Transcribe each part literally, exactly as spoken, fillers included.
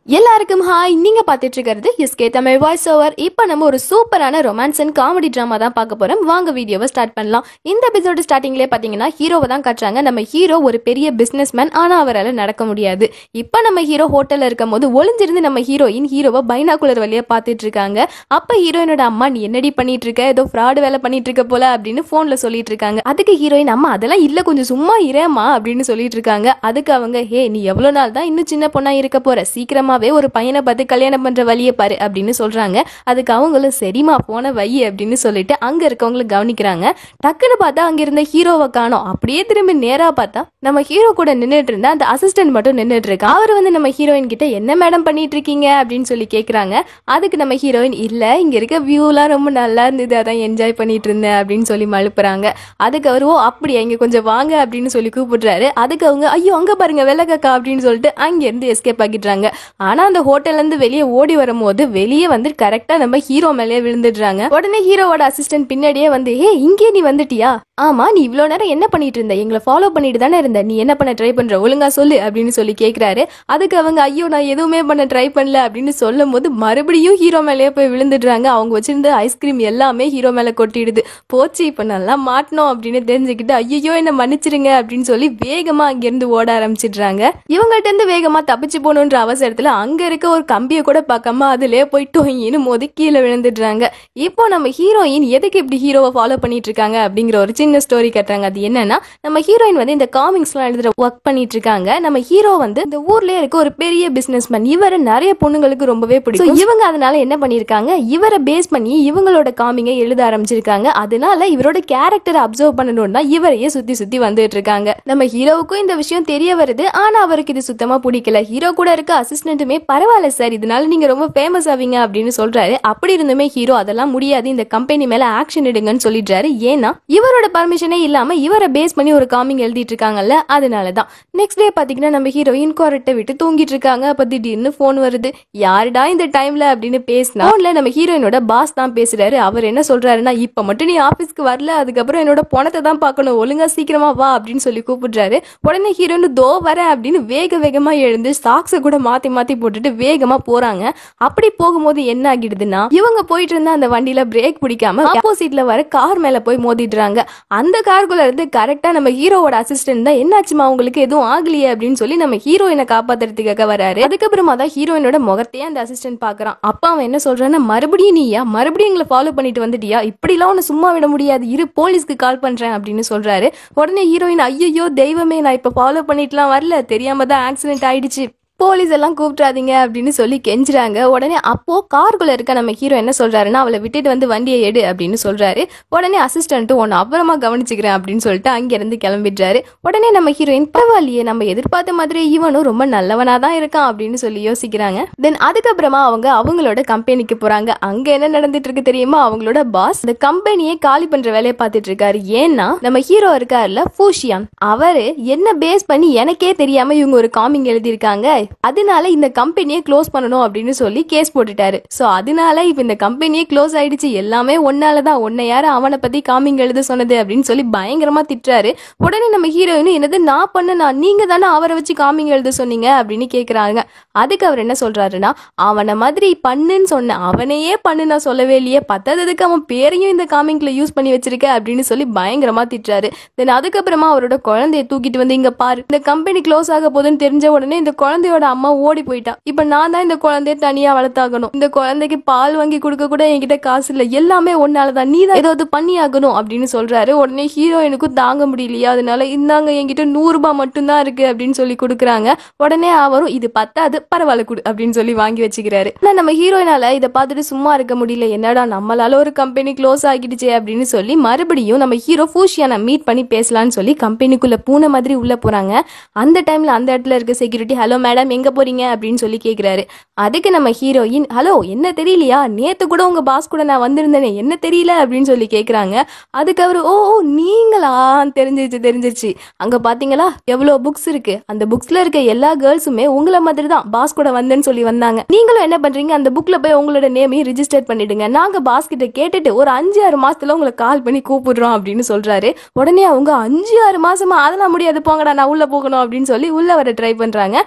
எல்லாருக்கும் ஹாய். நீங்க பாத்துட்டு இருக்கிறது எஸ்கே தமிழ் வாய்ஸ் ஓவர். இப்போ நம்ம ஒரு சூப்பரான ரொமான்ஸ் அண்ட் காமெடி ட்ராமா தான் பார்க்க போறோம். வாங்க வீடியோவை ஸ்டார்ட் பண்ணலாம். இந்த எபிசோடு ஸ்டார்டிங்லேயே பாத்தீங்கன்னா ஹீரோவை தான் காட்டுறாங்க. நம்ம ஹீரோ ஒரு பெரிய பிசினஸ் மேன், ஆனா அவரால் நடக்க முடியாது. இப்போ நம்ம ஹீரோ ஹோட்டல்ல இருக்கும் போது ஒளிஞ்சிருந்து நம்ம ஹீரோயின் ஹீரோவை பைனாகுலர் வழியா பாத்துட்டு இருக்காங்க. அப்ப ஹீரோயினோட அம்மா, நீ என்னடி பண்ணிட்டு இருக்க, ஏதோ ஃப்ராடு வேலை பண்ணிட்டு இருக்க போல அப்படின்னு போன்ல சொல்லிட்டு இருக்காங்க. அதுக்கு ஹீரோயின், அம்மா அதெல்லாம் இல்ல, கொஞ்சம் சும்மா இரேமா அப்படின்னு சொல்லிட்டு இருக்காங்க. அதுக்கு அவங்க, ஹே நீ எவ்வளவு நாள் தான் இன்னும் சின்ன பொண்ணா இருக்க போற, சீக்கிரமா ஒரு பையனை பார்த்து கல்யாணம் பண்ற வழியை பாரு அப்படின்னு சொல்றாங்க. அதுக்கு அவங்களும் சரிமா போன வை அப்படின்னு சொல்லிட்டு அங்க இருக்கவங்களை கவனிக்கிறாங்க. டக்குன்னு பார்த்தா அங்க இருந்த ஹீரோவை காணோம். அப்படியே திரும்பி நேரா பார்த்தா நம்ம ஹீரோ கூட நின்றுட்டு இருந்தா அந்த அசிஸ்டன்ட் மட்டும் நின்றுட்டு இருக்கா. அவர் வந்து நம்ம ஹீரோயின் கிட்ட என்ன மேடம் பண்ணிட்டு இருக்கீங்க அப்படின்னு சொல்லி கேக்குறாங்க. அதுக்கு நம்ம ஹீரோயின், இல்ல இங்க இருக்க வியூலாம் ரொம்ப நல்லா இருந்தது, அதான் என்ஜாய் பண்ணிட்டு இருந்தேன் அப்படின்னு சொல்லி மழுப்புறாங்க. அதுக்கு அவரு, ஓ அப்படியா, இங்க கொஞ்சம் வாங்க அப்படின்னு சொல்லி கூப்பிடுறாரு. அதுக்கு அவங்க, ஐயோ அங்க பாருங்க வெள்ளக்கா அப்படின்னு சொல்லிட்டு அங்க இருந்து எஸ்கேப் ஆகிடுறாங்க. ஆனா அந்த ஹோட்டல்ல இருந்து வெளியே ஓடி வரும்போது வெளியே வந்து கரெக்டா நம்ம ஹீரோ மேலே விழுந்துடுறாங்க. உடனே ஹீரோவோட அசிஸ்டன்ட் பின்னாடியே வந்து, ஏ இங்கே நீ வந்துட்டியா, ஆமா நீ இவ்வளவு நேரம் என்ன பண்ணிட்டு இருந்த, எங்களை ஃபாலோ பண்ணிட்டு தானே இருந்த, நீ என்ன பண்ண ட்ரை பண்ற, ஒழுங்கா சொல்லு அப்படின்னு சொல்லி கேக்குறாரு. அதுக்கு அவங்க, ஐயோ நான் எதுவுமே பண்ண ட்ரை பண்ணல அப்படின்னு சொல்லும் போது மறுபடியும் ஹீரோ மேலேயே போய் விழுந்துடுறாங்க. அவங்க வச்சிருந்த ஐஸ்கிரீம் எல்லாமே ஹீரோ மேல கொட்டிடுது. போச்சு இப்ப நல்லா மாட்டணும் அப்படின்னு தெரிஞ்சுக்கிட்டு, ஐயோ என்ன மன்னிச்சிருங்க அப்படின்னு சொல்லி வேகமா அங்கிருந்து ஓட ஆரம்பிச்சிடுறாங்க. இவங்கள்ட்ட இருந்து வேகமா தப்பிச்சு போகணுன்ற அவசரத்துல அங்க இருக்க ஒரு கம்பியை கூட பார்க்காம அதுலயே போய் டொயின்னு மோதி கீழே விழுந்துடுறாங்க. இப்போ நம்ம ஹீரோயின் எதுக்கு இப்படி ஹீரோவை ஃபாலோ பண்ணிட்டு இருக்காங்க அப்படிங்கிற ஒரு சின்ன ஸ்டோரி கட்டுறாங்க. அது என்னன்னா, நம்ம ஹீரோயின் வந்து இந்த காமிக்ஸ் எல்லாம் எழுதுற ஒர்க் பண்ணிட்டு இருக்காங்க. நம்ம ஹீரோ வந்து இந்த ஊர்லயே இருக்க ஒரு பெரிய பிசினஸ் மேன். இவரை நிறைய பொண்ணுங்களுக்கு ரொம்பவே பிடிக்கும். இவங்க அதனால என்ன பண்ணிருக்காங்க, இவரை பேஸ் பண்ணி இவங்களோட காமிங்கை எழுத ஆரம்பிச்சிருக்காங்க. அதனால இவரோட கேரக்டரை அப்சர்வ் பண்ணணும்னா இவரையே சுத்தி சுத்தி வந்துட்டு இருக்காங்க. நம்ம ஹீரோவுக்கும் இந்த விஷயம் தெரிய வருது. ஆனா அவருக்கு இது சுத்தமா பிடிக்கல. ஹீரோ கூட இருக்க அசிஸ்டன்ட்டுமே, பரவாயில்ல சார் இதனால நீங்க ரொம்ப ஃபேமஸ் ஆவீங்க அப்படின்னு சொல்றாரு. அப்படி இருந்துமே ஹீரோ, அதெல்லாம் முடியாது, இந்த கம்பெனி மேல ஆக்ஷன் எடுங்கன்னு சொல்லிடுறாரு. ஏன்னா இவரோட பர்மிஷனே இல்லாம இவரை பேஸ் பண்ணி ஒரு காமிங் எழுதிட்டு இருக்காங்கல்ல, அதனாலதான். நெக்ஸ்ட் டே பாத்தீங்கன்னா நம்ம ஹீரோயின் கொரட்டை விட்டு தூங்கிட்டு இருக்காங்க. அப்ப திடீர்னு போன் வருது. யாருடா இந்த டைம்ல அப்படின்னு பேசினா போன்ல நம்ம ஹீரோயினோட பாஸ் தான் பேசுறாரு. அவர் என்ன சொல்றாருன்னா, இப்ப மட்டும் நீ ஆபீஸ்க்கு வரல, அதுக்கப்புறம் என்னோட பணத்தை தான் பார்க்கணும், ஒழுங்கா சீக்கிரமா வா அப்படின்னு சொல்லி கூப்பிடுறாரு. உடனே ஹீரோயின், தோ வர அப்படின்னு வேக வேகமா எழுந்து சாக்ஸை கூட மாத்தி மாத்தி போட்டுட்டு வேகமா போறாங்க. அப்படி போகும்போது என்ன ஆகிடுதுன்னா, இவங்க போயிட்டு இருந்த அந்த வண்டியில பிரேக் பிடிக்காம ஆப்போசிட்ல வர கார் மேல போய் மோதிடுறாங்க. அந்த காருக்குள்ள இருந்து கரெக்டா நம்ம ஹீரோவோட அசிஸ்டன்ட் தான், என்னாச்சுமா உங்களுக்கு எதுவும் ஆகலையே அப்படின்னு சொல்லி நம்ம ஹீரோயினை காப்பாத்துறதுக்காக வராரு. அதுக்கப்புறமா தான் ஹீரோயினோட முகத்தையே அந்த அசிஸ்டன்ட் பாக்குறான். அப்ப அவன் என்ன சொல்றான்னா, மறுபடியும் நீயா, மறுபடியும் எங்களை ஃபாலோ பண்ணிட்டு வந்துட்டியா, இப்படி எல்லாம் உன்னை சும்மா விட முடியாது, இரு போலீஸ்க்கு கால் பண்றேன் அப்படின்னு சொல்றாரு. உடனே ஹீரோயின், ஐயோ தெய்வமே, நான் இப்ப ஃபாலோ பண்ணிட்டுலாம் வரல, தெரியாம தான் ஆக்சிடென்ட் ஆயிடுச்சு, போலீஸ் எல்லாம் கூப்பிட்றாதீங்க அப்படின்னு சொல்லி கெஞ்சுறாங்க. உடனே அப்போ காருக்குள்ள இருக்க நம்ம ஹீரோ என்ன சொல்றாருன்னா, அவளை விட்டுட்டு வந்து வண்டியை எடு அப்படின்னு சொல்றாரு. உடனே அசிஸ்டன்ட், ஒன்னு அப்புறமா கவனிச்சுக்கிறேன் அப்படின்னு சொல்லிட்டு அங்க இருந்து கிளம்பிடுறாரு. உடனே நம்ம ஹீரோயின், பரவாயில்லையே நம்ம எதிர்பார்த்த மாதிரி இவனும் ரொம்ப நல்லவனா தான் இருக்கான் அப்படின்னு சொல்லி யோசிக்கிறாங்க. தென் அதுக்கப்புறமா அவங்க அவங்களோட கம்பெனிக்கு போறாங்க. அங்க என்ன நடந்துட்டு இருக்கு தெரியுமா, அவங்களோட பாஸ் இந்த கம்பெனியை காலி பண்ற வேலையை பார்த்துட்டு இருக்காரு. ஏன்னா நம்ம ஹீரோ இருக்காருல்ல ஃபூஷியான், அவரு என்ன பேஸ் பண்ணி எனக்கே தெரியாம இவங்க ஒரு காமிங் எழுதியிருக்காங்க, அதனால இந்த கம்பெனியை க்ளோஸ் பண்ணணும் அப்படின்னு சொல்லி கேஸ் போட்டுட்டாரு. சோ அதனால இப்ப இந்த கம்பெனியே க்ளோஸ் ஆயிடுச்சு, எல்லாமே ஒன்னாலதான், உன்னை யாரு அவனை பத்தி காமிங் எழுத சொன்னது அப்படின்னு சொல்லி பயங்கரமா திட்டுறாரு. உடனே நம்ம ஹீரோயின், என்னது நான் பண்ணனா, நீங்க தானே அவரை வச்சு காமிங் எழுத சொன்னீங்க அப்படின்னு கேக்குறாங்க. அதுக்கு அவர் என்ன சொல்றாருன்னா, அவனை மாதிரி பண்ணுன்னு சொன்ன, அவனையே பண்ணு நான் சொல்லவே இல்லையே, பத்தாததுக்கு அவன் பேரையும் இந்த காமிங்ல யூஸ் பண்ணி வச்சிருக்க அப்படின்னு சொல்லி பயங்கரமா திட்டுறாரு. தென் அதுக்கப்புறமா அவரோட குழந்தைய தூக்கிட்டு வந்து, இங்க பாரு இந்த கம்பெனி க்ளோஸ் ஆக போதுன்னு தெரிஞ்ச உடனே இந்த குழந்தையோட அம்மா ஓடி போயிட்டா, இப்ப நான் தான் இந்த குழந்தைய தனியா வளர்த்தாகணும், இந்த குழந்தைக்கு பால் வாங்கி கொடுக்க கூட என்கிட்ட காசு இல்ல, எல்லாமே ஒன்னாலதான், நீ தான் ஏதாவது பண்ணி ஆகணும் அப்படின்னு சொல்றாரு. உடனே ஹீரோயினுக்கும் தாங்க முடியலையா, அதனால இந்தாங்க என்கிட்ட நூறு ரூபாய் மட்டும்தான் இருக்கு அப்படின்னு சொல்லி கொடுக்குறாங்க. உடனே அவரும், இது பத்தாது பரவாயில்ல கொடு அப்படின்னு சொல்லி வாங்கி வச்சுக்கிறாரு. ஆனா நம்ம ஹீரோயினால இதை பார்த்துட்டு சும்மா இருக்க முடியல, என்னடா நம்மளால ஒரு கம்பெனி க்ளோஸ் ஆகிடுச்சே அப்படின்னு சொல்லி மறுபடியும் நம்ம ஹீரோ ஃபூஷியானை மீட் பண்ணி பேசலாம்னு சொல்லி கம்பெனிக்குள்ள பூனை மாதிரி உள்ள போறாங்க. அந்த டைம்ல அந்த இடத்துல இருக்க செக்யூரிட்டி, ஹலோ மேடம் எங்க போறீங்க அப்படின்னு சொல்லி கேக்குறாரு. அதுக்கு நம்ம ஹீரோயின், ஹலோ என்ன தெரியலையா, நேத்து கூட உங்க பாஸ் கூட நான் வந்திருந்தேனே, என்ன தெரியல அப்படின்னு சொல்லி கேக்குறாங்க. அதுக்கு அவரு, ஓ நீங்களா, தெரிஞ்சிருச்சு தெரிஞ்சிருச்சு, அங்க பாத்தீங்களா எவ்வளவு புக்ஸ் இருக்கு, அந்த புக்ஸ்ல இருக்க எல்லா கேர்ள்ஸுமே உங்களை மாதிரி தான் பாஸ் கூட வந்தேன்னு சொல்லி வந்தாங்க, நீங்களும் என்ன பண்றீங்க, அந்த புக்ல போய் உங்களோட நேமையும் ரிஜிஸ்டர் பண்ணிடுங்க, நாங்க பாஸ் கிட்ட கேட்டுட்டு ஒரு அஞ்சு ஆறு மாசத்துல உங்களை கால் பண்ணி கூப்பிடுறோம் அப்படின்னு சொல்றாரு. உடனே அவங்க, அஞ்சு ஆறு மாசமா, அதெல்லாம் முடியாது போங்கடா நான் உள்ள போகணும் அப்படின்னு சொல்லி உள்ள வர ட்ரை பண்றாங்க. அதுக்கு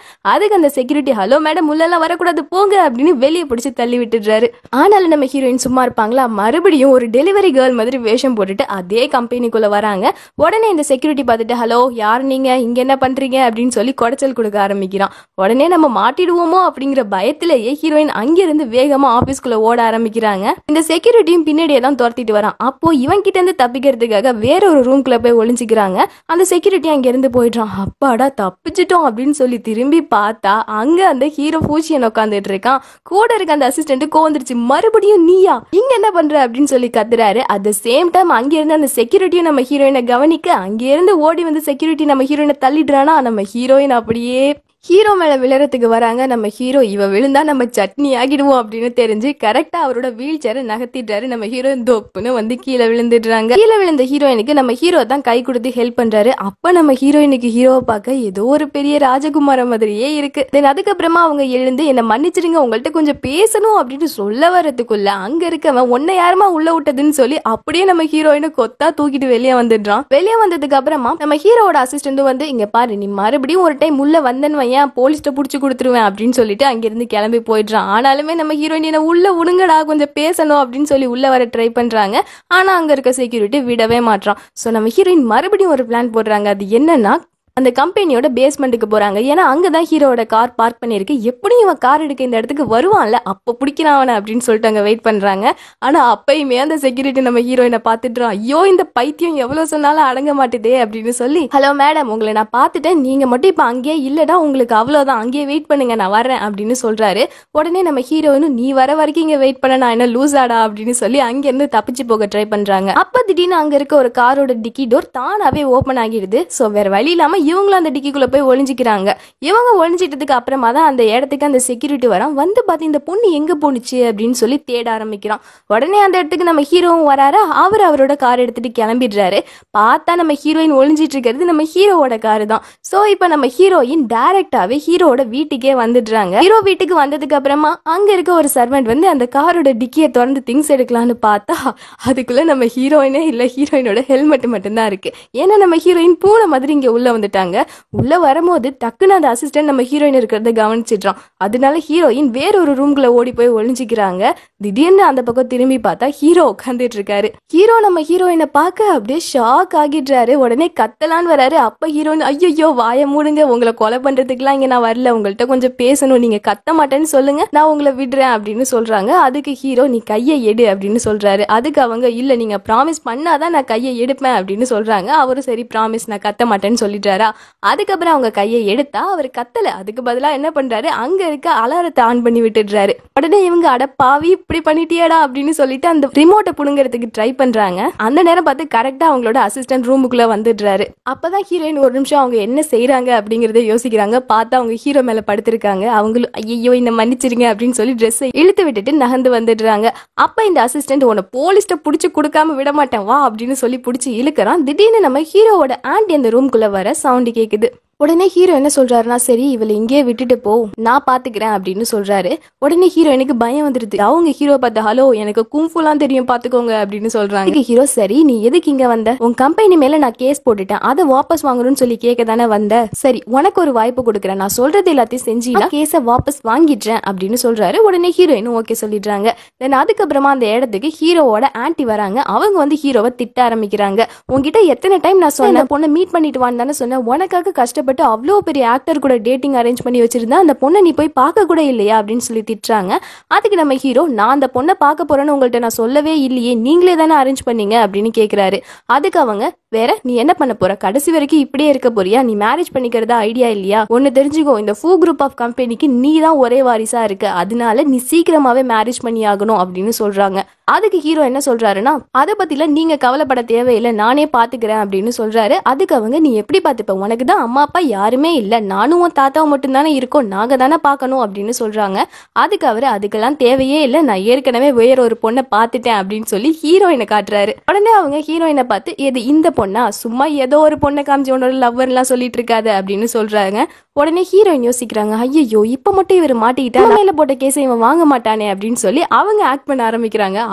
அதுக்கு அந்த செக்யூரிட்டி ஹலோ மேடம் உள்ளெல்லாம் வரக்கூடாது போங்க அப்படின்னு வெளியே பிடிச்சி தள்ளி விட்டுடுறாரு. ஆனாலும் நம்ம ஹீரோயின் சும்மா இருப்பாங்களா, மறுபடியும் ஒரு டெலிவரி கேர்ள் மாதிரி வேஷம் போட்டுட்டு அதே கம்பெனிக்குள்ள வராங்க. உடனே இந்த செக்யூரிட்டி பார்த்துட்டு ஹலோ யார் நீங்க, இங்க என்ன பண்றீங்க அப்படின்னு சொல்லி குடைச்சல் கொடுக்க ஆரம்பிக்கிறான். உடனே நம்ம மாட்டிடுவோமோ அப்படிங்கிற பயத்திலேயே ஹீரோயின் அங்கிருந்து வேகமா ஆபீஸ்க்குள்ள ஓட ஆரம்பிக்கிறாங்க. இந்த செக்யூரிட்டியும் பின்னாடியே தான் துரத்திட்டு வரான். அப்போ இவன் கிட்ட இருந்து தப்பிக்கிறதுக்காக வேற ஒரு ரூம்குள்ள போய் ஒளிஞ்சிக்கிறாங்க. அந்த செக்யூரிட்டி அங்க இருந்து போயிடுறான். அப்பாடா தப்பிச்சிட்டோம் அப்படின்னு சொல்லி திரும்பி பார்த்தா அங்க அந்த ஹீரோ பூச்சியன் உட்காந்துட்டு இருக்கான். கூட இருக்க அந்த அசிஸ்டன்ட் கோவந்துருச்சு, மறுபடியும் நீயா இங்க என்ன பண்ற அப்படின்னு சொல்லி கத்துறாரு. அட் த சேம் டைம் அங்க இருந்து அந்த செக்யூரிட்டியும் நம்ம ஹீரோயினை கவனிக்க அங்க இருந்து ஓடி வந்து செக்யூரிட்டி நம்ம ஹீரோயினை தள்ளிடுறானா. நம்ம ஹீரோயின் அப்படியே ஹீரோ மேல விழுறதுக்கு வராங்க. நம்ம ஹீரோ இவ விழுந்தா நம்ம சட்னி ஆகிடுவோம் அப்படின்னு தெரிஞ்சு கரெக்டா அவரோட வீல் சேரை நகர்த்திட்டாரு. நம்ம ஹீரோயின் தோப்புன்னு வந்து கீழே விழுந்துடுறாங்க. கீழே விழுந்த ஹீரோயினுக்கு நம்ம ஹீரோ தான் கை கொடுத்து ஹெல்ப் பண்றாரு. அப்ப நம்ம ஹீரோயினுக்கு ஹீரோவை பார்க்க ஏதோ ஒரு பெரிய ராஜகுமார மாதிரியே இருக்கு. தென் அதுக்கப்புறமா அவங்க எழுந்து என்ன மன்னிச்சிருங்க உங்கள்கிட்ட கொஞ்சம் பேசணும் அப்படின்னு சொல்ல வரதுக்குள்ள அங்க இருக்கவன் உன்னை யாருமா உள்ள விட்டதுன்னு சொல்லி அப்படியே நம்ம ஹீரோயினை கொத்தா தூக்கிட்டு வெளியே வந்துடுறான். வெளியே வந்ததுக்கு அப்புறமா நம்ம ஹீரோவோட அசிஸ்டன்ட் வந்து இங்க பாரு நீ மறுபடியும் ஒரு டைம் உள்ள வந்தன்னு ஏன் போலீஸ்ட புடிச்சு கொடுத்துருவேன் அப்படின்னு சொல்லிட்டு அங்கிருந்து கிளம்பி போயிடுறான். ஆனாலுமே நம்ம ஹீரோயின் உள்ள உடுங்கடா கொஞ்சம் பேசணும் அப்படின்னு சொல்லி உள்ள வர ட்ரை பண்றாங்க. ஆனா அங்க இருக்க செக்யூரிட்டி விடவே மாட்டான். சோ நம்ம ஹீரோயின் மறுபடியும் ஒரு பிளான் போடுறாங்க. அது என்னன்னா அந்த கம்பெனியோட பேஸ்மெண்ட்டுக்கு போறாங்க. ஏன்னா அங்கதான் ஹீரோட கார் பார்க் பண்ணிருக்கு. எப்படியும் இவன் கார் எடுக்க இந்த இடத்துக்கு வருவான்ல, அப்ப பிடிக்கிறான் அவனை அப்படின்னு சொல்லிட்டு அங்க வெயிட் பண்றாங்க. ஆனா அப்பயுமே அந்த செக்யூரிட்டி நம்ம ஹீரோயினை பாத்துட்டுறான். ஐயோ இந்த பைத்தியம் எவ்வளவு சொன்னாலும் அடங்க மாட்டுதே அப்படின்னு சொல்லி ஹலோ மேடம் உங்களை நான் பாத்துட்டேன், நீங்க மட்டும் இப்ப அங்கேயே இல்லடா, உங்களுக்கு அவ்வளவுதான், அங்கேயே வெயிட் பண்ணுங்க நான் வர்றேன் அப்படின்னு சொல்றாரு. உடனே நம்ம ஹீரோயினும் நீ வர வரைக்கும் இங்க வெயிட் பண்ண நான் என்ன லூசாடா அப்படின்னு சொல்லி அங்க இருந்து தப்பிச்சு போக ட்ரை பண்றாங்க. அப்ப திடீர்னு அங்க இருக்க ஒரு காரோட டிக்கி டோர் தானாவே ஓபன் ஆகிடுது. சோ வேற வழி இல்லாம இவங்களும் அந்த டிக்கிக்குள்ள போய் ஒளிஞ்சிக்கிறாங்க. இவங்க ஒளிஞ்சிட்டதுக்கு அப்புறமா தான் அந்த இடத்துக்கு அந்த செக்யூரிட்டி வரான். வந்து பார்த்து இந்த பொண்ணு எங்க போனுச்சு அப்படின்னு சொல்லி தேட ஆரம்பிக்கிறான். உடனே அந்த இடத்துக்கு நம்ம ஹீரோவும் வராரு. அவர் அவரோட கார் எடுத்துட்டு கிளம்பிடுறாரு. பார்த்தா நம்ம ஹீரோயின் ஒளிஞ்சிட்டு இருக்கிறது நம்ம ஹீரோவோட காரு தான். சோ இப்ப நம்ம ஹீரோயின் டைரக்டாவே ஹீரோட வீட்டுக்கே வந்துடுறாங்க. ஹீரோ வீட்டுக்கு வந்ததுக்கு அப்புறமா அங்க இருக்க ஒரு சர்வெண்ட் வந்து அந்த காரோட டிக்கியை திறந்து திங்ஸ் எடுக்கலாம்னு பார்த்தா அதுக்குள்ள நம்ம ஹீரோயினே இல்ல, ஹீரோயினோட ஹெல்மெட் மட்டும்தான் இருக்கு. ஏன்னா நம்ம ஹீரோயின் பூனை மாதிரி இங்க உள்ள வந்துட்டாங்க. உள்ள வரும்போது டக்குன்னு அந்த அசிஸ்டன்ட் நம்ம ஹீரோயின் இருக்கிறத கவனிச்சிடுறான். அதனால ஹீரோயின் வேற ஒரு ரூம்குள்ள ஓடி போய் ஒளிஞ்சிக்கிறாங்க. திடீர்னு அந்த பக்கம் திரும்பி பார்த்தா ஹீரோ உட்காந்துட்டு இருக்காரு. ஹீரோ நம்ம ஹீரோயினை பார்க்க அப்படியே ஷாக் ஆகிடுறாரு. உடனே கத்தலான்னு வராரு. அப்ப ஹீரோயின் ஐயோ வாய மூடுங்க, உங்களை கொலை பண்றதுக்குலாம் இங்க நான் வரல, உங்கள்கிட்ட கொஞ்சம் பேசணும், நீங்க கத்த மாட்டேன்னு சொல்லுங்க நான் உங்களை விடுறேன் அப்படின்னு சொல்றாங்க. அதுக்கு ஹீரோ நீ கையை எடு அப்படின்னு சொல்றாரு. அதுக்கு அவங்க இல்ல நீங்க ப்ராமிஸ் பண்ணாதான் நான் கையை எடுப்பேன் அப்படின்னு சொல்றாங்க. அவரும் சரி ப்ராமிஸ் நான் கத்த மாட்டேன்னு சொல்லிட்டாரா. அதுக்கப்புறம் அவங்க கையை எடுத்தா அவர் கத்தல. அதுக்கு பதிலா என்ன பண்றாரு, அங்க இருக்க அலாரத்தை ஆன் பண்ணி விட்டுடுறாரு. உடனே இவங்க அட பாவி இப்படி பண்ணிட்டியாடா அப்படின்னு சொல்லிட்டு அந்த ரிமோட்டை புடுங்கிறதுக்கு ட்ரை பண்றாங்க. அந்த நேரம் பார்த்து கரெக்டா அவங்களோட அசிஸ்டன்ட் ரூமுக்குள்ள வந்துடுறாரு. அப்பதான் ஹீரோயின் ஒரு நிமிஷம் அவங்க என்ன செய்யறாங்க அப்படிங்கறத யோசிக்கிறாங்க. பார்த்தா அவங்க ஹீரோ மேல படுத்திருக்காங்க. அவங்களும் ஐயோ என்ன மன்னிச்சிருங்க அப்படின்னு சொல்லி ட்ரெஸ்ஸை இழுத்து விட்டுட்டு நகர்ந்து வந்துடுறாங்க. அப்ப இந்த அசிஸ்டன்ட் உன்னை போலீஸ்ட புடிச்சு கொடுக்காம விட மாட்டேன் வா அப்படின்னு சொல்லி புடிச்சு இழுக்கிறான். திடீர்னு நம்ம ஹீரோவோட ஆண்டி அந்த ரூம்குள்ள வர சவுண்ட் கேக்குது. உடனே ஹீரோ என்ன சொல்றாருன்னா சரி இவளை இங்கேயே விட்டுட்டு போ நான் பாத்துக்கிறேன் அப்படின்னு சொல்றாரு. உடனே ஹீரோயினுக்கு பயம் வந்துருது. அவங்க ஹீரோ பார்த்து ஹலோ எனக்கு கும்ஃபுலாம் தெரியும் பாத்துக்கோங்க அப்படின்னு சொல்றாங்க. ஹீரோ சரி நீ எதுக்கு இங்க வந்த, உன் கம்பெனி மேல நான் கேஸ் போட்டுட்டேன், அதை வாபஸ் வாங்கணும்னு சொல்லி கேட்க தானே வந்த, சரி உனக்கு ஒரு வாய்ப்பு கொடுக்குறேன், நான் சொல்றது எல்லாத்தையும் செஞ்சீனா கேஸை வாபஸ் வாங்கிடுறேன் அப்படின்னு சொல்றாரு. உடனே ஹீரோயினும் ஓகே சொல்லிடுறாங்க. தென் அதுக்கப்புறமா அந்த இடத்துக்கு ஹீரோவோட ஆன்டி வராங்க. அவங்க வந்து ஹீரோவை திட்ட ஆரம்பிக்கிறாங்க. உங்ககிட்ட எத்தனை டைம் நான் சொன்னேன் பொண்ணை மீட் பண்ணிட்டு வான்னு தானே சொன்னேன், உனக்காக கஷ்டப்பட்டு அவ்வளோ பெரிய ஆக்டர் கூட டேட்டிங் அரேஞ்ச் பண்ணி வச்சிருந்தா அந்த பொண்ணை நீ போய் பார்க்க கூட இல்லையா அப்படின்னு சொல்லி திட்டுறாங்க. அதுக்கு நம்ம ஹீரோ நான் அந்த பொண்ணை பார்க்க போறேன்னு உங்கள்கிட்ட நான் சொல்லவே இல்லையே, நீங்களே தானே அரேஞ்ச் பண்ணீங்க அப்படின்னு கேட்கிறாரு. அதுக்கு அவங்க வேற நீ என்ன பண்ண போற, கடைசி வரைக்கும் இப்படியே இருக்க போறியா, நீ மேரேஜ் பண்ணிக்கிறதா ஐடியா இல்லையா, ஒன்னு தெரிஞ்சுக்கோ இந்த ஃபூ குரூப் ஆஃப் கம்பெனிக்கு நீ தான் ஒரே வாரிசா இருக்கு, அதனால நீ சீக்கிரமாவே மேரேஜ் பண்ணி ஆகணும் அப்படின்னு சொல்றாங்க. அதுக்கு ஹீரோ என்ன சொல்றாருன்னா அதை பத்தில நீங்க கவலைப்பட தேவையில்லை, நானே பாத்துக்கிறேன் அப்படின்னு சொல்றாரு. அதுக்கு அவங்க நீ எப்படி பாத்துப்ப, உனக்கு தான் அம்மா அப்பா யாருமே இல்ல, நானும் உன் தாத்தாவும் மட்டும் தானே இருக்கோம், நாங்க தானே பாக்கணும் அப்படின்னு சொல்றாங்க. அதுக்கு அவரு அதுக்கெல்லாம் தேவையே இல்லை, நான் ஏற்கனவே வேற ஒரு பொண்ணை பாத்துட்டேன் அப்படின்னு சொல்லி ஹீரோயினை காட்டுறாரு. உடனே அவங்க ஹீரோயினை பார்த்து எது இந்த பொண்ணா, சும்மா ஏதோ ஒரு பொண்ணை காமிச்சு உன்னோட லவ்வர் எல்லாம் சொல்லிட்டு இருக்காத அப்படின்னு சொல்றாங்க. உடனே ஹீரோயின் யோசிக்கிறாங்க, ஐயோ இப்ப மட்டும் இவர் மாட்டிக்கிட்டா மேல போட்ட கேஸை இவன் வாங்க மாட்டானே அப்படின்னு சொல்லி அவங்க ஆக்ட் பண்ண ஆரம்பிக்கிறாங்க.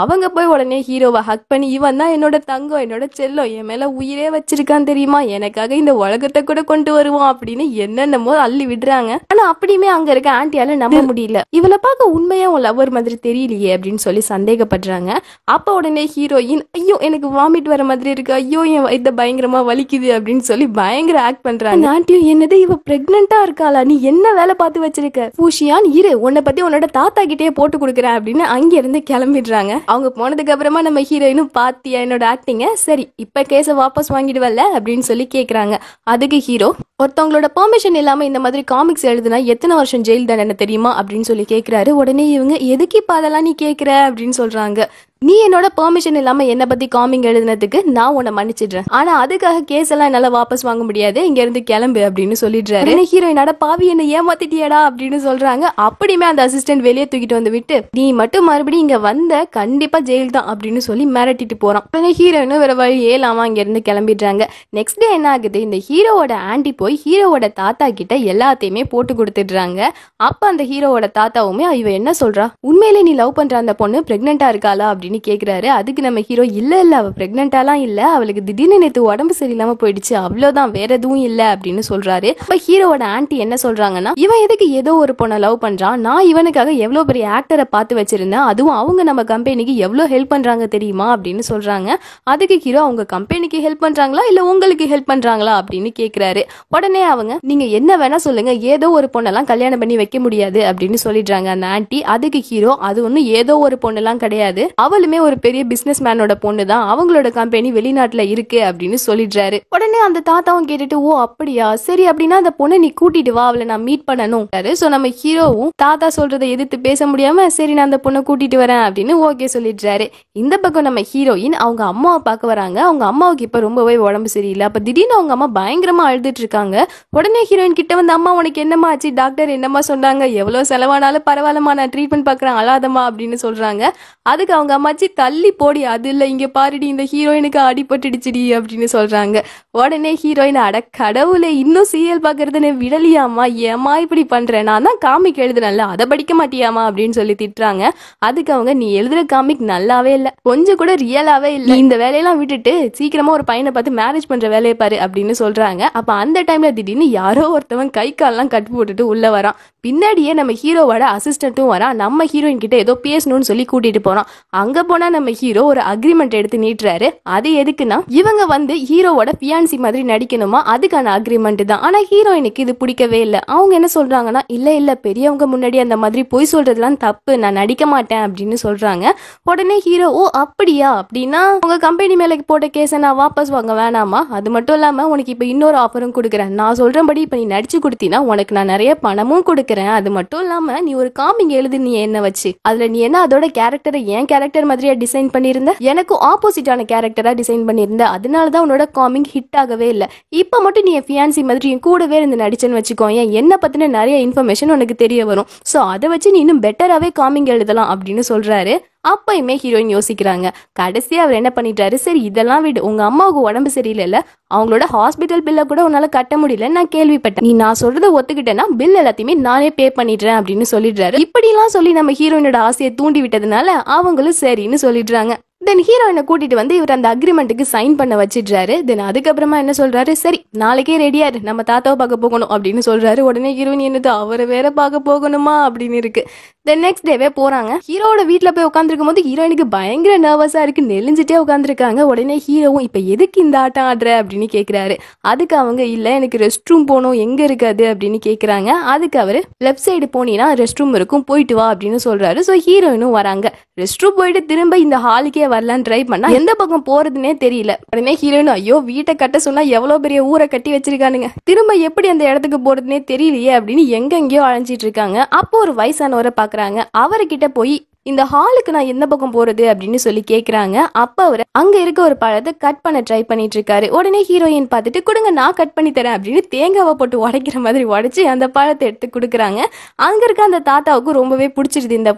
அவங்க போய் உடனே ஹீரோவை ஹக் பண்ணி இவன் தான் என்னோட தங்கம் என்னோட செல்லம் என் மேல உயிரே வச்சிருக்கான் தெரியுமா, எனக்காக இந்த உலகத்தை கூட கொண்டு வருவான் அப்படின்னு என்னென்னமோ அள்ளி விடுறாங்க. ஆனா அப்படியுமே அங்க இருக்க ஆண்டியால நம்ப முடியல. இவளை பார்க்க உண்மையா உன் லவர் மாதிரி தெரியலையே அப்படின்னு சொல்லி சந்தேகப்படுறாங்க. அப்ப உடனே ஹீரோயின் ஐயோ எனக்கு வாமிட் வர மாதிரி இருக்கு, ஐயோ என் வயித்த பயங்கரமா வலிக்குது அப்படின்னு சொல்லி பயங்கர ஆக்ட் பண்றாங்க. ஆண்டியும் என்னது இவ பிரெக்னெண்டா இருக்காளா, நீ என்ன வேலை பார்த்து வச்சிருக்க, பூஷியான் இரு உன்னை பத்தி உன்னோட தாத்தா கிட்டே போட்டு கொடுக்குறேன் அப்படின்னு அங்க இருந்து கிளம்பிடுறாங்க. அவங்க போனதுக்கு அப்புறமா நம்ம ஹீரோயினும் பாத்தியா என்னோட ஆக்டிங்க, சரி இப்ப கேஸ வாபஸ் வாங்கிடுவல்ல அப்படின்னு சொல்லி கேக்குறாங்க. அதுக்கு ஹீரோ ஒருத்தவங்களோட பெர்மிஷன் இல்லாம இந்த மாதிரி காமிக்ஸ் எழுதுனா எத்தனை வருஷம் ஜெயில் தானே தெரியுமா அப்படின்னு சொல்லி கேக்குறாரு. உடனே இவங்க எதுக்கு இப்ப அதெல்லாம் நீ கேக்குற அப்படின்னு சொல்றாங்க. நீ என்னோட பெர்மிஷன் இல்லாம என்ன பத்தி காமிங் எழுதுனதுக்கு நான் உன்னை மன்னிச்சிடுறேன், ஆனா அதுக்காக கேஸ் எல்லாம் என்னால வாபஸ் வாங்க முடியாது, இங்க இருந்து கிளம்பு அப்படின்னு சொல்லிடுறாரு. ஹீரோயினோட பாவி என்ன ஏமாத்திட்டியடா அப்படின்னு சொல்றாங்க. அப்படியுமே அந்த அசிஸ்டன்ட் வெளியே தூக்கிட்டு வந்து விட்டு நீ மட்டும் மறுபடியும் இங்க வந்த கண்டிப்பா ஜெயில் தான் அப்படின்னு சொல்லி மிரட்டிட்டு போறான். உடனே ஹீரோயினும் வேற வழி ஏலாமா இங்க இருந்து கிளம்பிடுறாங்க. நெக்ஸ்ட் டே என்ன ஆகுது, இந்த ஹீரோவோட ஆண்டி போய் ஹீரோவோட தாத்தா கிட்ட எல்லாத்தையுமே போட்டு கொடுத்துடுறாங்க. அப்ப அந்த ஹீரோவோட தாத்தாவுமே இவ என்ன சொல்றா, உண்மையிலே நீ லவ் பண்ற அந்த பொண்ணு பிரெக்னெண்டா இருக்காளா அப்படின்னு கேக்குறாரு. அதுக்கு நம்ம ஹீரோ இல்ல இல்ல அவ பிரெக்னெண்டாலாம் இல்ல, அவளுக்கு திடீர்னு நேத்து உடம்பு சரியில்லாம போயிடுச்சு அவ்வளவுதான், வேற எதுவும் இல்ல அப்படின்னு சொல்றாரு. அப்ப ஹீரோவோட ஆன்ட்டி என்ன சொல்றாங்கன்னா, இவன் எதுக்கு ஏதோ ஒரு பொண்ணை லவ் பண்றான், நான் இவனுக்காக எவ்வளவு பெரிய ஆக்டரை பார்த்து வச்சிருந்தேன், அதுவும் அவங்க நம்ம கம்பெனிக்கு எவ்வளவு ஹெல்ப் பண்றாங்க தெரியுமா அப்படின்னு சொல்றாங்க. அதுக்கு ஹீரோ அவங்க கம்பெனிக்கு ஹெல்ப் பண்றாங்களா இல்ல உங்களுக்கு ஹெல்ப் பண்றாங்களா அப்படின்னு கேக்குறாரு. உடனே அவங்க நீங்க என்ன வேணா சொல்லுங்க, ஏதோ ஒரு பொண்ணெல்லாம் கல்யாணம் பண்ணி வைக்க முடியாது அப்படின்னு சொல்லிடுறாங்க அந்த ஆன்ட்டி. அதுக்கு ஹீரோ அது ஒண்ணு ஏதோ ஒரு பொண்ணெல்லாம் கிடையாது, அவளுமே ஒரு பெரிய பிசினஸ் மேனோட பொண்ணு தான், அவங்களோட கம்பெனி வெளிநாட்டுல இருக்கு அப்படின்னு சொல்லிடுறாரு. உடனே அந்த தாத்தாவும் கேட்டுட்டு ஓ அப்படியா சரி அப்படின்னா அந்த பொண்ணை நீ கூட்டிட்டு வா, அவளை நான் மீட் பண்ணணும். சோ நம்ம ஹீரோவும் தாத்தா சொல்றதை எதிர்த்து பேச முடியாம சரி நான் அந்த பொண்ணை கூட்டிட்டு வரேன் அப்படின்னு ஓகே சொல்லிடுறாரு. இந்த பக்கம் நம்ம ஹீரோயின் அவங்க அம்மாவை பார்க்க வராங்க. அவங்க அம்மாவுக்கு இப்ப ரொம்பவே உடம்பு சரியில்லை. அப்ப திடீர்னு அவங்க அம்மா பயங்கரமா அழுதுட்டு இருக்காங்க. உடனே ஹீரோயின் கிட்ட வந்து அம்மா உனக்கு என்னமா ஆச்சு, டாக்டர் என்னமா சொன்னாங்க, எவ்வளவு செலவானாலும் பரவாயில்லமா நான் ட்ரீட்மெண்ட் பாக்குறேன் அழாதமா அப்படின்னு சொல்றாங்க. அதுக்கு அவங்க அம்மாச்சி தள்ளி போடி, அது இல்ல இங்க பாருடி இந்த ஹீரோயினுக்கு அடிபட்டுடுச்சுடி அப்படின்னு சொல்றாங்க. உடனே ஹீரோயின் அட கடவுளே இன்னும் சீரியல் பாக்குறதுன்னு விடலியாமா, ஏமா இப்படி பண்றேன், நான் தான் காமிக் எழுதுனல அதை படிக்க மாட்டியாமா அப்படின்னு சொல்லி திட்டுறாங்க. அதுக்கு அவங்க நீ எழுதுற காமிக் நல்லாவே இல்ல, கொஞ்சம் கூட ரியலாவே இல்ல, இந்த வேலையெல்லாம் விட்டுட்டு சீக்கிரமா ஒரு பையனை பார்த்து மேரேஜ் பண்ற வேலையை பாரு அப்படின்னு சொல்றாங்க. அப்ப அந்த டைம்ல திடீர்னு யாரோ ஒருத்தவன் கை கால்லாம் கட்டு போட்டுட்டு உள்ள வரான். பின்னாடியே நம்ம ஹீரோவோட அசிஸ்டன்ட்டும் வரா. நம்ம ஹீரோயின் கிட்ட ஏதோ பேசணும்னு சொல்லி கூட்டிட்டு போறான். அங்க போனா நம்ம ஹீரோ ஒரு அக்ரிமெண்ட் எடுத்து நீட்டுறாரு. அது எதுக்குன்னா இவங்க வந்து ஹீரோவோட பியான்சி மாதிரி நடிக்கணுமா, அதுக்கான அக்ரிமெண்ட் தான். ஆனா ஹீரோயினுக்கு இது பிடிக்கவே இல்லை. அவங்க என்ன சொல்றாங்கன்னா இல்ல இல்ல பெரியவங்க முன்னாடி அந்த மாதிரி பொய் சொல்றதுலாம் தப்பு, நான் நடிக்க மாட்டேன் அப்படின்னு சொல்றாங்க. உடனே ஹீரோ ஓ அப்படியா, அப்படின்னா உங்க கம்பெனி மேல போட்ட கேஸை நான் வாபஸ் வாங்க வேணாமா, அது மட்டும் இல்லாம உனக்கு இப்ப இன்னொரு ஆஃபரும் கொடுக்குறேன், நான் சொல்றபடி இப்ப நீ நடிச்சு கொடுத்தீங்கன்னா உனக்கு நான் நிறைய பணமும் கொடுக்குறேன், அது மட்டும் இல்லாம நீ ஒரு காமிங் எழுது நீ என்ன வச்சு அதுல நீ என்ன அதோட கேரக்டரை என் கேரக்டர் மாதிரியா டிசைன் பண்ணிருந்த, எனக்கு ஆப்போசிட்டான கேரக்டரா டிசைன் பண்ணிருந்த, அதனாலதான் உன்னோட காமிங் ஹிட் ஆகவே இல்லை. இப்ப மட்டும் நீ என் ஃபியான்சி மாதிரி என் கூடவே இருந்து நடிச்சேன்னு வச்சுக்கோ, ஏன் என்ன பத்தின நிறைய இன்ஃபர்மேஷன் உனக்கு தெரிய வரும், சோ அதை வச்சு நீ இன்னும் பெட்டராவே காமிங் எழுதலாம் அப்படின்னு சொல்றாரு. அப்பயுமே ஹீரோயின் யோசிக்கிறாங்க. கடைசியா அவர் என்ன பண்ணிட்டாரு, சரி இதெல்லாம் விடு, உங்க அம்மாவுக்கு உடம்பு சரியில்லைல்ல, அவங்களோட ஹாஸ்பிட்டல் பில்ல கூட உன்னால கட்ட முடியல நான் கேள்விப்பட்டேன், நீ நான் சொல்றதை ஒத்துக்கிட்டேன்னா பில் எல்லாத்தையுமே நானே பே பண்ணிடுறேன் அப்படின்னு சொல்லிடுறாரு. இப்படி எல்லாம் சொல்லி நம்ம ஹீரோயினோட ஆசையை தூண்டி விட்டதுனால அவங்களும் சரின்னு சொல்லிடுறாங்க. தென் ஹீரோயினை கூட்டிட்டு வந்து இவர் அந்த அக்ரிமெண்ட்டுக்கு சைன் பண்ண வச்சிடுறாரு. தென் அதுக்கப்புறமா என்ன சொல்றாரு, சரி நாளைக்கே ரெடியாரு நம்ம தாத்தாவை பார்க்க போகணும் அப்படின்னு சொல்றாரு. உடனே ஹீரோயின் என்னது அவரை வேற பார்க்க போகணுமா அப்படின்னு இருக்கு. தென் நெக்ஸ்ட் டேவே போறாங்க. ஹீரோட வீட்டுல போய் உட்காந்துருக்கும் போது ஹீரோயினுக்கு பயங்கர நர்வஸா இருக்கு, நெலிஞ்சிட்டே உட்காந்துருக்காங்க. உடனே ஹீரோவும் இப்ப எதுக்கு இந்த ஆட்டம் ஆடுற அப்படின்னு கேக்குறாரு. அதுக்கு அவங்க இல்ல எனக்கு ரெஸ்ட் ரூம் போகணும், எங்க இருக்காது அப்படின்னு கேக்குறாங்க. அதுக்கு அவரு லெஃப்ட் சைடு போனீங்கன்னா ரெஸ்ட் ரூம் இருக்கும், போயிட்டு வா அப்படின்னு சொல்றாரு. சோ ஹீரோயினும் வராங்க. ரெஸ்ட் ரூம் போயிட்டு திரும்ப இந்த ஹாலுக்கே வரலான்னு ட்ரை பண்ணா எந்த பக்கம் போறதுன்னே தெரியல. உடனே ஹீரோயின் ஐயோ வீட்டை கட்ட சொன்னா எவ்வளவு பெரிய ஊரை கட்டி வச்சிருக்கானுங்க, திரும்ப எப்படி அந்த இடத்துக்கு போறதுன்னே தெரியலையே அப்படின்னு எங்கெங்கயோ அழைஞ்சிட்டு இருக்காங்க. அப்போ ஒரு வயசானவரை பாக்குறாங்க. அவர்கிட்ட போய் இந்த ஹாலுக்கு நான் எந்த பக்கம் போறது அப்படின்னு சொல்லி கேக்குறாங்க. அப்ப அவரு அங்க இருக்க ஒரு பழத்தை கட் பண்ண ட்ரை பண்ணிட்டு இருக்காரு. உடனே ஹீரோயின் பார்த்துட்டு கொடுங்க நான் கட் பண்ணி தரேன் அப்படின்னு தேங்காவை போட்டு உடைக்கிற மாதிரி உடைச்சு அந்த பழத்தை எடுத்து கொடுக்குறாங்க. அங்க இருக்க அந்த தாத்தாவுக்கு ரொம்பவே பிடிச்சிருது இந்த பொண்ணை.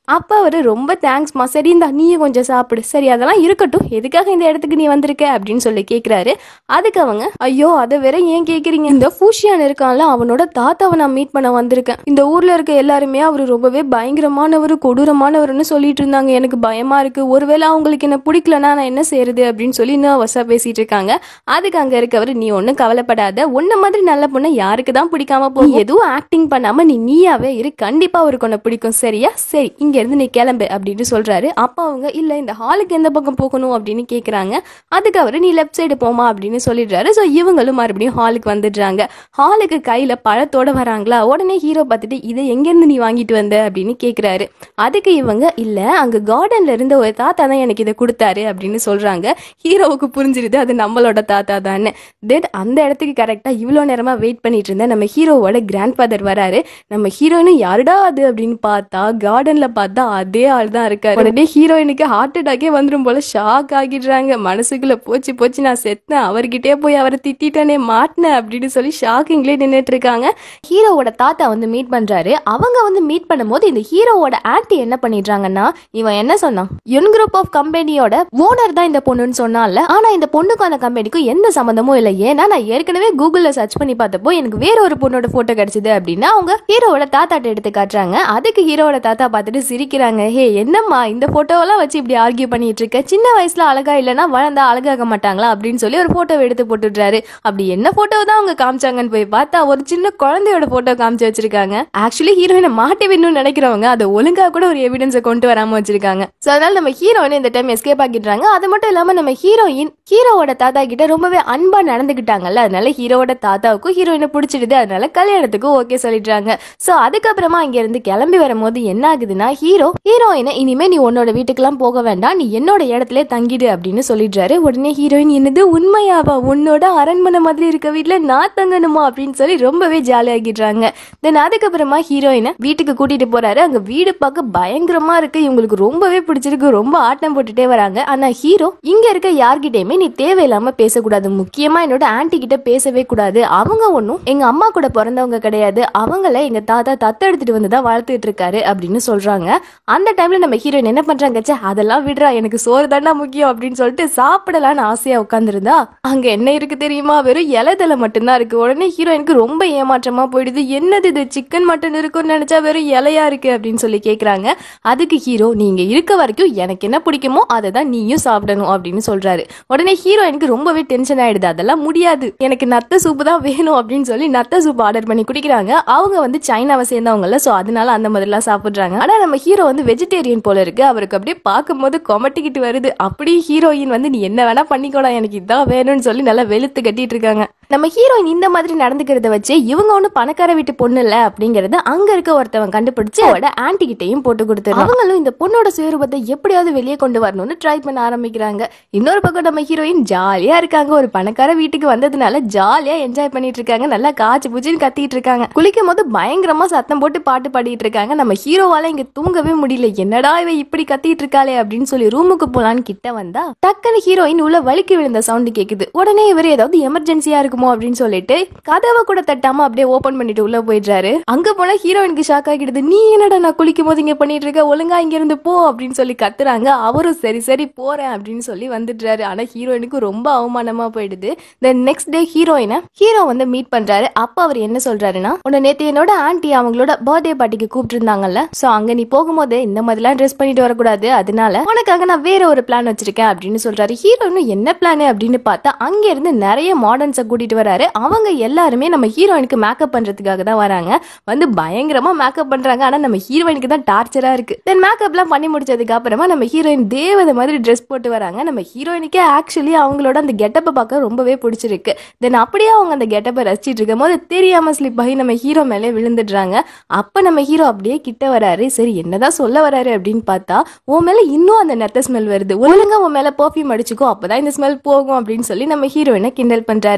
அப்ப அவரு ரொம்ப தேங்க்ஸ்மா, சரி இந்தா நீயும் கொஞ்சம் சாப்பிடு. சரி அதெல்லாம் இருக்கட்டும், எதுக்காக இந்த இடத்துக்கு நீ வந்திருக்க அப்படின்னு சொல்லி கேக்குறாரு. அதுக்கு அவங்க, ஐயோ அதை வேற ஏன் கேக்குறீங்க, இந்த ஃபூஷியான் இருக்கான்ல அவனோட தாத்தாவை நான் மீட் பண்ண வந்திருக்கேன். இந்த ஊர்ல இருக்க எல்லாருமே அவரு ரொம்பவே பயங்கரமானவரு, கொடூரமானவர்னு சொல்லிட்டு இருந்தாங்க. எனக்கு பயமா இருக்கு, ஒருவேளை அவங்களுக்கு என்ன பிடிக்கலன்னா நான் என்ன செய்யறது அப்படின்னு சொல்லி நர்வஸா பேசிட்டு இருக்காங்க. அதுக்கு அங்க இருக்கவர், நீ ஒன்னும் கவலைப்படாத, உன்ன மாதிரி நல்ல பொண்ணை யாருக்கு தான் பிடிக்காம போகும், எதுவும் ஆக்டிங் பண்ணாம நீ நீயாவே இரு, கண்டிப்பா அவருக்கு உன்னை பிடிக்கும், சரியா, சரி இங்க இருந்து நீ கிளம்பு அப்படின்னு சொல்றாரு. அப்ப அவங்க, இல்ல இந்த ஹாலுக்கு எந்த பக்கம் போகணும் அப்படின்னு கேக்குறாங்க. அதுக்கு அவரு, நீ லெஃப்ட் சைடு போமா அப்படின்னு சொல்லிடுறாரு. சோ இவங்களும் மறுபடியும் ஹாலுக்கு வந்துடுறாங்க. ஹாலுக்கு கையில பழத்தோட வராங்களா, உடனே ஹீரோ பார்த்துட்டு இதை எங்க இருந்து நீ வாங்கிட்டு வந்த அப்படின்னு கேக்குறாரு. அதுக்கு இவங்க, இல்ல அங்க கார்டன்ல இருந்த ஒரு தாத்தா தான் எனக்கு இதை கொடுத்தாரு அப்படின்னு சொல்றாங்க. ஹீரோவுக்கு புரிஞ்சிருது அது நம்மளோட தாத்தா தானே. தென் அந்த இடத்துக்கு கரெக்டா இவ்வளவு நேரமா வெயிட் பண்ணிட்டு இருந்த நம்ம ஹீரோவோட கிராண்ட் ஃபாதர் வராரு. நம்ம ஹீரோயினும் யாருடா அது அப்படின்னு பார்த்தா கார்டன்ல பார்த்தா அதே ஆள் தான் இருக்காரு. உடனே ஹீரோயினுக்கு ஹார்ட் அட்டாக்கே வந்துடும் போல ஷாக் ஆகிடுறாங்க. மனசுக்குள்ள போச்சு போச்சு நான் செத்தேன், அவர்கிட்டே போய் அவரை திட்டானே மாட்டினேன் அப்படின்னு சொல்லி ஷாக்கிங்லேயே நின்றுட்டு இருக்காங்க. ஹீரோவோட தாத்தா வந்து மீட் பண்றாரு. அவங்க வந்து மீட் பண்ணும்போது இந்த ஹீரோவோட ஆன்ட்டி என்ன பண்ணிடுறாங்கன்னா, இவன் என்ன சொன்னான், யுன் குரூப் ஆஃப் கம்பெனியோட ஓனர் தான் இந்த பொண்ணுன்னு சொன்னால, ஆனா இந்த பொண்ணுக்கும் அந்த கம்பெனிக்கும் எந்த சம்பந்தமும் இல்லை. ஏன்னா நான் ஏற்கனவே கூகுள்ல சர்ச் பண்ணி பார்த்தப்போ எனக்கு வேற ஒரு பொண்ணோட போட்டோ கிடைச்சது அப்படின்னு அவங்க ஹீரோவோட தாத்தாட்ட எடுத்து காட்டுறாங்க. அதுக்கு ஹீரோவோட தாத்தா பார்த்துட்டு சிரிக்கிறாங்க. ஹே என்னம்மா இந்த போட்டோவெல்லாம் வச்சு இப்படி ஆர்கியூ பண்ணிட்டு இருக்க, சின்ன வயசுல அழகா இல்லைன்னா வளர்ந்தா அழகாக மாட்டாங்களா அப்படின்னு சொல்லி ஒரு போட்டோவை எடுத்து போட்டுடுறாரு. அப்படி என்ன போட்டோ தான் அவங்க காமிச்சாங்கன்னு போய் பார்த்தா ஒரு சின்ன குழந்தையோட போட்டோ காமிச்சு வச்சிருக்காங்க. ஆக்சுவலி ஹீரோயினை மாட்டி வேணும்னு நினைக்கிறவங்க அதை ஒழுங்கா கூட ஒரு எவிடன்ஸை கொண்டு வராம வச்சிருக்காங்க. சோ அதனால நம்ம ஹீரோயின் இந்த டைம் எஸ்கேப் ஆகிடுறாங்க. அது மட்டும் இல்லாம நம்ம ஹீரோயின் ஹீரோவோட தாத்தா கிட்ட ரொம்பவே அன்பா நடந்துகிட்டாங்கல்ல, அதனால ஹீரோவோட தாத்தாவுக்கும் ஹீரோயினை பிடிச்சிடுது. அதனால கல்யாணத்துக்கு ஓகே சொல்லிடுறாங்க. சோ அதுக்கப்புறமா இங்க இருந்து கிளம்பி வரும்போது என்ன ஆகுதுன்னா, ஹீரோ ஹீரோயினை இனிமே நீ உன்னோட வீட்டுக்கெல்லாம் போக வேண்டாம், நீ என்னோட இடத்துல தங்கிடு அப்படின்னு சொல்லிடுறாரு. உடனே ஹீரோயின், என்னது உண்மையாவா, உன்னோட அரண்மனை மாதிரி இருக்க வீட்டுல நான் தங்கணுமா அப்படின்னு சொல்லி ரொம்பவே ஜாலி ஆகிடுறாங்க. தென் அதுக்கப்புறமா ஹீரோயினை வீட்டுக்கு கூட்டிட்டு போறாரு. அங்க வீடு பார்க்க பயங்கரமா இருக்கு, இவங்களுக்கு ரொம்பவே பிடிச்சிருக்கு, ரொம்ப ஆட்டம் போட்டுட்டே வராங்க. ஆனா ஹீரோ, இங்க இருக்க யார்கிட்டயுமே நீ தேவையில்லாம பேசக்கூடாது, முக்கியமா என்னோட ஆன்டி கிட்ட பேசவே கூடாது, அவங்க ஒன்னும் எங்க அம்மா கூட பிறந்தவங்க கிடையாது, அவங்கள எங்க தாத்தா தத்தெடுத்துட்டு வந்துதான் வளர்த்துட்டு இருக்காரு அப்படின்னு சொல்றாங்க. அந்த டைம்ல நம்ம ஹீரோயின் என்ன பண்றாங்க, அதெல்லாம் விடுறா, எனக்கு சோறு தாண்டா முக்கியம் அப்படின்னு சொல்லிட்டு சாப்பிடலான்னு ஆசையா உட்காந்துருந்தா அங்க என்ன இருக்கு தெரியுமா, வெறும் இலைதலை மட்டும்தான் இருக்கு. உடனே ஹீரோயினுக்கு ரொம்ப ஏமாற்றமா போயிடுது. என்னது இது, சிக்கன் மட்டன் இருக்குன்னு நினைச்சா வெறும் இலையா இருக்கு அப்படின்னு சொல்லி கேக்குறாங்க. அதுக்கு ஹீரோ, நீங்க இருக்க வரைக்கும் எனக்கு என்ன பிடிக்குமோ அதை தான் நீயும் சாப்பிடணும் அப்படின்னு சொல்றாரு. உடனே ஹீரோயினுக்கு ரொம்பவே டென்ஷன் ஆயிடுது. அதெல்லாம் முடியாது, எனக்கு நத்த சூப்பு தான் வேணும் அப்படின்னு சொல்லி நத்த சூப் ஆர்டர் பண்ணி குடிக்கிறாங்க. அவங்க வந்து சைனாவை சேர்ந்தவங்கல்ல, சோ அதனால அந்த மாதிரிலாம் சாப்பிடுறாங்க. ஆனா நம்ம ஹீரோ வந்து வெஜிடேரியன் போல இருக்கு. அவருக்கு அப்படியே பார்க்கும்போது கொமட்டிக்கிட்டு வருது. அப்படி ஹீரோயின் வந்து, நீ என்ன வேணா பண்ணிக்கோடா, எனக்கு இதான் வேணும்னு சொல்லி நல்லா வெளுத்து கட்டிட்டு இருக்காங்க. நம்ம ஹீரோயின் இந்த மாதிரி நடந்துக்கிறத வச்சு இவங்க ஒண்ணு பணக்கார வீட்டு பொண்ணு இல்ல அப்படிங்கறது அங்க இருக்க ஒருத்தவன் கண்டுபிடிச்சு அவட ஆன்டி கிட்டையும் போட்டு கொடுத்துறாங்க. அவங்களும் இந்த பொண்ணோட சுயரூபத்தை எப்படியாவது வெளியே கொண்டு வரணும்னு ட்ரை பண்ண ஆரம்பிக்கிறாங்க. இன்னொரு பக்கம் நம்ம ஹீரோயின் ஜாலியா இருக்காங்க. ஒரு பணக்கார வீட்டுக்கு வந்ததுனால ஜாலியா என்ஜாய் பண்ணிட்டு இருக்காங்க. நல்லா காய்ச்சி பூச்சின்னு கத்திட்டு இருக்காங்க. குளிக்கும் போது பயங்கரமா சத்தம் போட்டு பாட்டு பாடிட்டு இருக்காங்க. நம்ம ஹீரோவால இங்க தூங்கவே முடியல. என்னடா இவ இப்படி கத்திட்டு இருக்காளே அப்படின்னு சொல்லி ரூமுக்கு போலான்னு கிட்ட வந்தா டக்குன்னு ஹீரோயின் உள்ள வலிக்கு விழுந்த சவுண்ட் கேக்குது. உடனே இவர் ஏதாவது எமர்ஜென்சியா இருக்குமோ அப்படின்னு சொல்லிட்டு கதவை கூட தட்டாம அப்படியே ஓபன் பண்ணிட்டு உள்ள போயிடுறாரு. அங்க போனா ஹீரோயினுக்கு ஷாக் ஆகிடுது. நீ என்னடா நான் குளிக்கும் போது இங்க பண்ணிட்டு இருக்க, ஒழுங்கா இங்க இருந்து போ அப்படின்னு சொல்லி கத்துறாங்க. அவரும் சரி சரி போறேன் அப்படின்னு சொல்லி வந்துடுறாரு. ஆனா ஹீரோயினுக்கு ரொம்ப அவமானமா போயிடுது. தென் நெக்ஸ்ட் டே ஹீரோயினை ஹீரோ வந்து மீட் பண்றாரு. அப்ப அவர் என்ன சொல்றாருன்னா, உன்ன நேத்து என்னோட ஆன்டி அவங்களோட பர்த்டே பார்ட்டிக்கு கூப்பிட்டு இருந்தாங்கல்ல, சோ அங்க நீ போகும்போது இந்த மாதிரிலாம் ட்ரெஸ் பண்ணிட்டு வரக்கூடாது, அதனால உனக்காக நான் வேற ஒரு பிளான் வச்சிருக்கேன் அப்படின்னு சொல்றாரு. ஹீரோயினும் என்ன பிளான் அப்படின்னு பார்த்தா அங்க இருந்து நிறைய மாடர்ன்ஸை கூட்டிட்டு வராரு. அவங்க எல்லாருமே நம்ம ஹீரோயினுக்கு மேக்கப் பண்றதுக்காக தான் வராங்க. வந்து பயங்கரமா மேக்கப் பண்றாங்க. ஆனா நம்ம ஹீரோயினுக்கு தான் டார்ச்சரா இருக்கு. தென் மேக்கப் எல்லாம் பண்ணி முடிச்சதுக்கு அப்புறமா நம்ம ஹீரோயின் தேவதை மாதிரி ட்ரெஸ் போட்டு வராங்க. நம்ம ஹீரோயினுக்கே ஆக்சுவலி அவங்களோட அந்த கெட்டப்பை பார்க்க ரொம்பவே பிடிச்சிருக்கு. தென் அப்படியே அவங்க அந்த கெட்டப்பை ரசிச்சிட்டு இருக்கும் போது தெரியாம ஸ்லிப் ஆகி நம்ம ஹீரோ மேலே விழுந்துடுறாங்க. அப்ப நம்ம ஹீரோ அப்படியே கிட்ட வராரு. சரி என்னதான் சொல்ல வராரு அப்படின்னு பார்த்தா, உன் மேல இன்னும் அந்த நெத்த ஸ்மெல் வருது, ஒழுங்கா உன் மேல பெர்ஃப்யூம் அடிச்சுக்கோ, அப்பதான் இந்த ஸ்மெல் போகும் அப்படின்னு சொல்லி நம்ம ஹீரோயினை கிண்டல் பண்றாரு. தென்